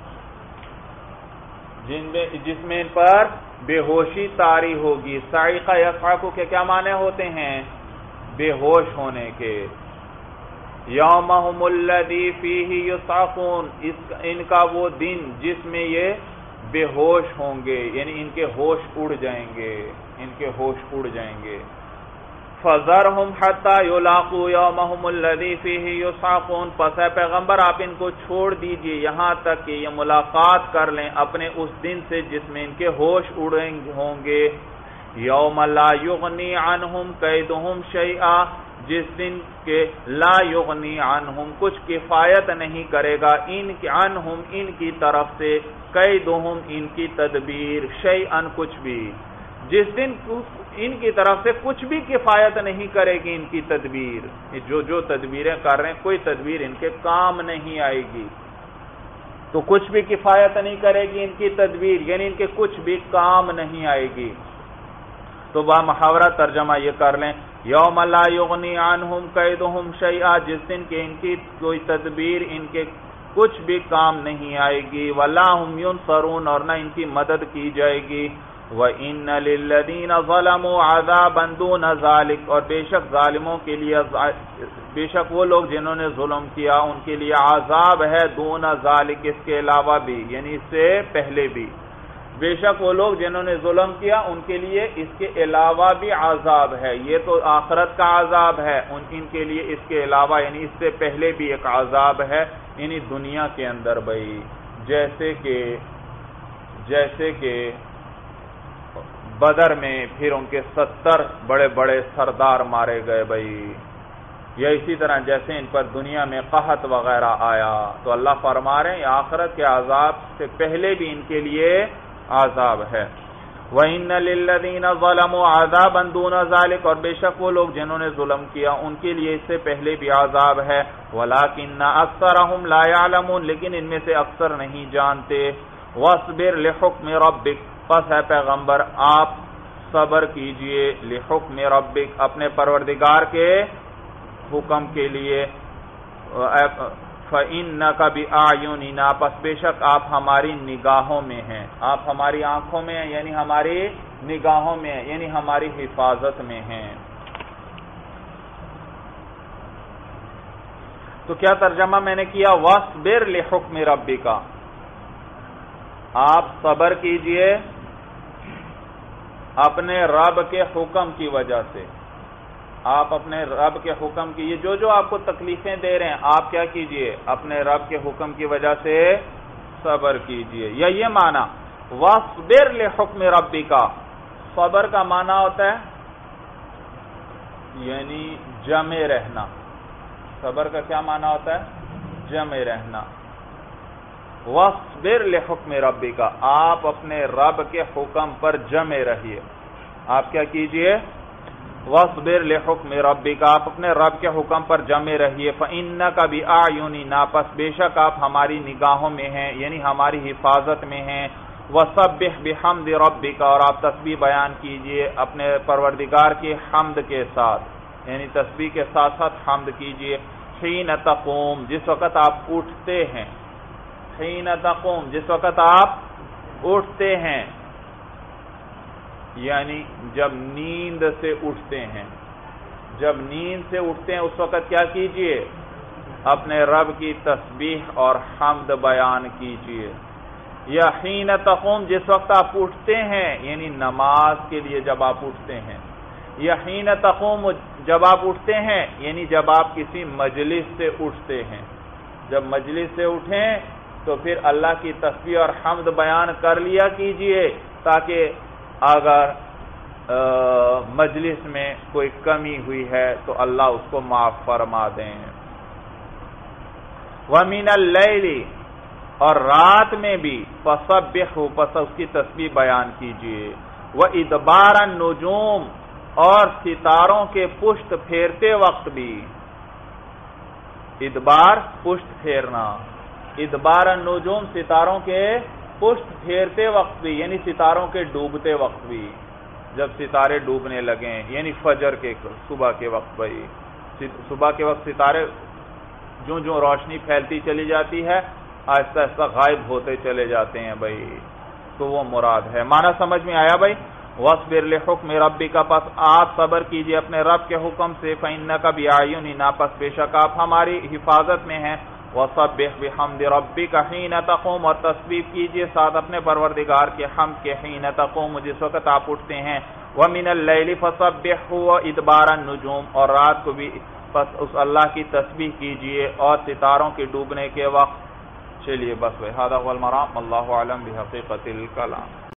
جس میں ان پر بے ہوشی طاری ہوگی۔ صاعقہ یصعق کے کیا معنی ہوتے ہیں؟ بے ہوش ہونے کے۔ یومہم الذی فیہ یصعقون ان کا وہ دن جس میں یہ بے ہوش ہوں گے، یعنی ان کے ہوش اڑ جائیں گے، ان کے ہوش اڑ جائیں گے۔ فَذَرْهُمْ حَتَّى يُلَاقُوا يَوْمَهُمُ الَّذِي فِيهِ يُصْعَقُونَ پس اے پیغمبر آپ ان کو چھوڑ دیجئے یہاں تک کہ یہ ملاقات کر لیں اپنے اس دن سے جس میں ان کے ہوش اڑیں ہوں گے۔ یوم لا یغنی عنہم کیدہم شیئا جس دن کے لا یغنی عنہم کچھ کفایت نہیں کرے گا عنہم ان کی طرف سے، کیدہم ان کی تدبیر، شیئا کچھ بھی، جس دن ان کی طرف سے کچھ بھی کفایت نہیں کرے گی ان کی تدبیر، جو تدبیریں کر رہے ہیں کوئی تدبیر ان کے کام نہیں آئے گی، تو کچھ بھی کفایت نہیں کرے گی ان کی تدبیر، یعنی ان کے کچھ بھی کام نہیں آئے گی۔ تو با محاورہ ترجمہ یہ کر لیں، یوم لا یغنی عنہم کیدہم شیئا جس دن کہ ان کی کوئی تدبیر ان کے کچھ بھی کام نہیں آئے گی، ولا ہم ینصرون اور نہ ان کی مدد کی جائے گی۔ وَإِنَّ لِلَّذِينَ ظَلَمُوا عَذَابًا دُونَ ذَلِكَ اور بے شک ظالموں کے لیے، بے شک وہ لوگ جنہوں نے ظلم کیا ان کے لیے عذاب ہے، دون ذالک اس کے علاوہ بھی، یعنی اس سے پہلے بھی، بے شک وہ لوگ جنہوں نے ظلم کیا ان کے لیے اس کے علاوہ بھی عذاب ہے۔ یہ تو آخرت کا عذاب ہے، ان کے لیے اس کے علاوہ یعنی اس سے پہلے بھی ایک عذاب ہے، یعنی دنیا کے اندر بھائی، جیسے کہ بدر میں پھر ان کے 70 بڑے بڑے سردار مارے گئے بھائی، یا اسی طرح جیسے ان پر دنیا میں قحط وغیرہ آیا، تو اللہ فرما رہے ہیں آخرت کے عذاب سے پہلے بھی ان کے لیے عذاب ہے۔ وَإِنَّ لِلَّذِينَ ظَلَمُوا عَذَابًا دُونَ ذَلِكَ اور بے شک وہ لوگ جنہوں نے ظلم کیا ان کے لیے اس سے پہلے بھی عذاب ہے، وَلَكِنَّ أَكْثَرَهُمْ لَا يَعْلَمُونَ لیکن ان میں سے اکثر نہیں جانتے۔ وَاصْبِرْ لِحُكْمِ رَبِّكَ پس ہے پیغمبر آپ صبر کیجئے، لِحُكْمِ رَبِّكَ اپنے پروردگار کے حکم کے لیے، فَإِنَّكَ بِأَعْيُنِنَا پس بے شک آپ ہماری نگاہوں میں ہیں، آپ ہماری آنکھوں میں ہیں یعنی ہماری نگاہوں میں ہیں، یعنی ہماری حفاظت میں ہیں۔ تو کیا ترجمہ میں نے کیا؟ وَاصْبِرْ لِحُكْمِ رَبِّكَ آپ صبر کیجئے اپنے رب کے حکم کی وجہ سے، آپ اپنے رب کے حکم کی، یہ جو آپ کو تکلیفیں دے رہے ہیں آپ کیا کیجئے؟ اپنے رب کے حکم کی وجہ سے صبر کیجئے۔ یا یہ معنی وَاصْبِرْ لِحُكْمِ رَبِّكَ صبر کا معنی ہوتا ہے یعنی جمع رہنا، صبر کا کیا معنی ہوتا ہے؟ جمع رہنا۔ وَاصْبِرْ لِحُكْمِ رَبِّكَ آپ اپنے رب کے حکم پر جمع رہیے، آپ کیا کیجئے؟ وَاصْبِرْ لِحُكْمِ رَبِّكَ آپ اپنے رب کے حکم پر جمع رہیے، فَإِنَّكَ بِأَعْيُنِنَا پس بے شک آپ ہماری نگاہوں میں ہیں یعنی ہماری حفاظت میں ہیں۔ وَسَبِّحْ بِحَمْدِ رَبِّكَ اور آپ تسبیح بیان کیجئے اپنے پروردگار کی حمد کے ساتھ، یعنی تسبیح کے ساتھ ساتھ حمد کیجئے۔ حِينَ تَقُومُ جس وقت آپ اٹھتے ہیں، حِينَ تَقُومُ جس وقت آپ اٹھتے ہیں، یعنی جب نیند سے اٹھتے ہیں، جب نیند سے اٹھتے ہیں اس وقت کیا کیجئے؟ اپنے رب کی تسبیح اور حمد بیان کیجئے۔ یا حین تقوم جس وقت آپ اٹھتے ہیں یعنی نماز کے لیے جب آپ اٹھتے ہیں، یا حین تقوم جب آپ اٹھتے ہیں یعنی جب آپ کسی مجلس سے اٹھتے ہیں، جب مجلس سے اٹھیں تو پھر اللہ کی تسبیح اور حمد بیان کر لیا کیجئے تاکہ اگر مجلس میں کوئی کمی ہوئی ہے تو اللہ اس کو معاف فرما دیں۔ وَمِنَ اللَّيْلِ اور رات میں بھی فَسَبِّحْهُ پس اس کی تسبیح بیان کیجئے۔ وَإِدْبَارَ النُّجُومِ اور ستاروں کے پشت پھیرتے وقت بھی، ادبار پشت پھیرنا، ادبار النجوم ستاروں کے پشت پھیرتے وقت بھی، یعنی ستاروں کے ڈوبتے وقت بھی، جب ستارے ڈوبنے لگیں، یعنی فجر کے صبح کے وقت بھائی، صبح کے وقت ستارے جو روشنی پھیلتی چلی جاتی ہے آہستہ آہستہ غائب ہوتے چلے جاتے ہیں بھائی، تو وہ مراد ہے۔ معنی سمجھ میں آیا بھائی؟ وَاصْبِرْ لِحُكْمِ رَبِّكَ، پس آپ صبر کیجئے اپنے رب کے حکم سے، فَإِنَّكَ بِأَعْيُنِنَا، پس بے شک آپ ہماری حفاظت میں ہیں، وَسَبِّحْ بِحَمْدِ رَبِّكَ حِينَ تَقُومُ، اور تسبیح کیجئے ساتھ اپنے پروردگار کے حمد کے، حِينَ تَقُومُ جس وقت آپ اٹھتے ہیں، وَمِنَ اللَّيْلِ فَسَبِّحْهُ وَإِدْبَارَ النُّجُومِ، اور رات کو بھی پس اس اللہ کی تسبیح کیجئے اور ستاروں کے ڈوبنے کے وقت۔ چلیے بس بھائی، ھذا هو المرام، اللہ اعلم بحقیقت الکلام۔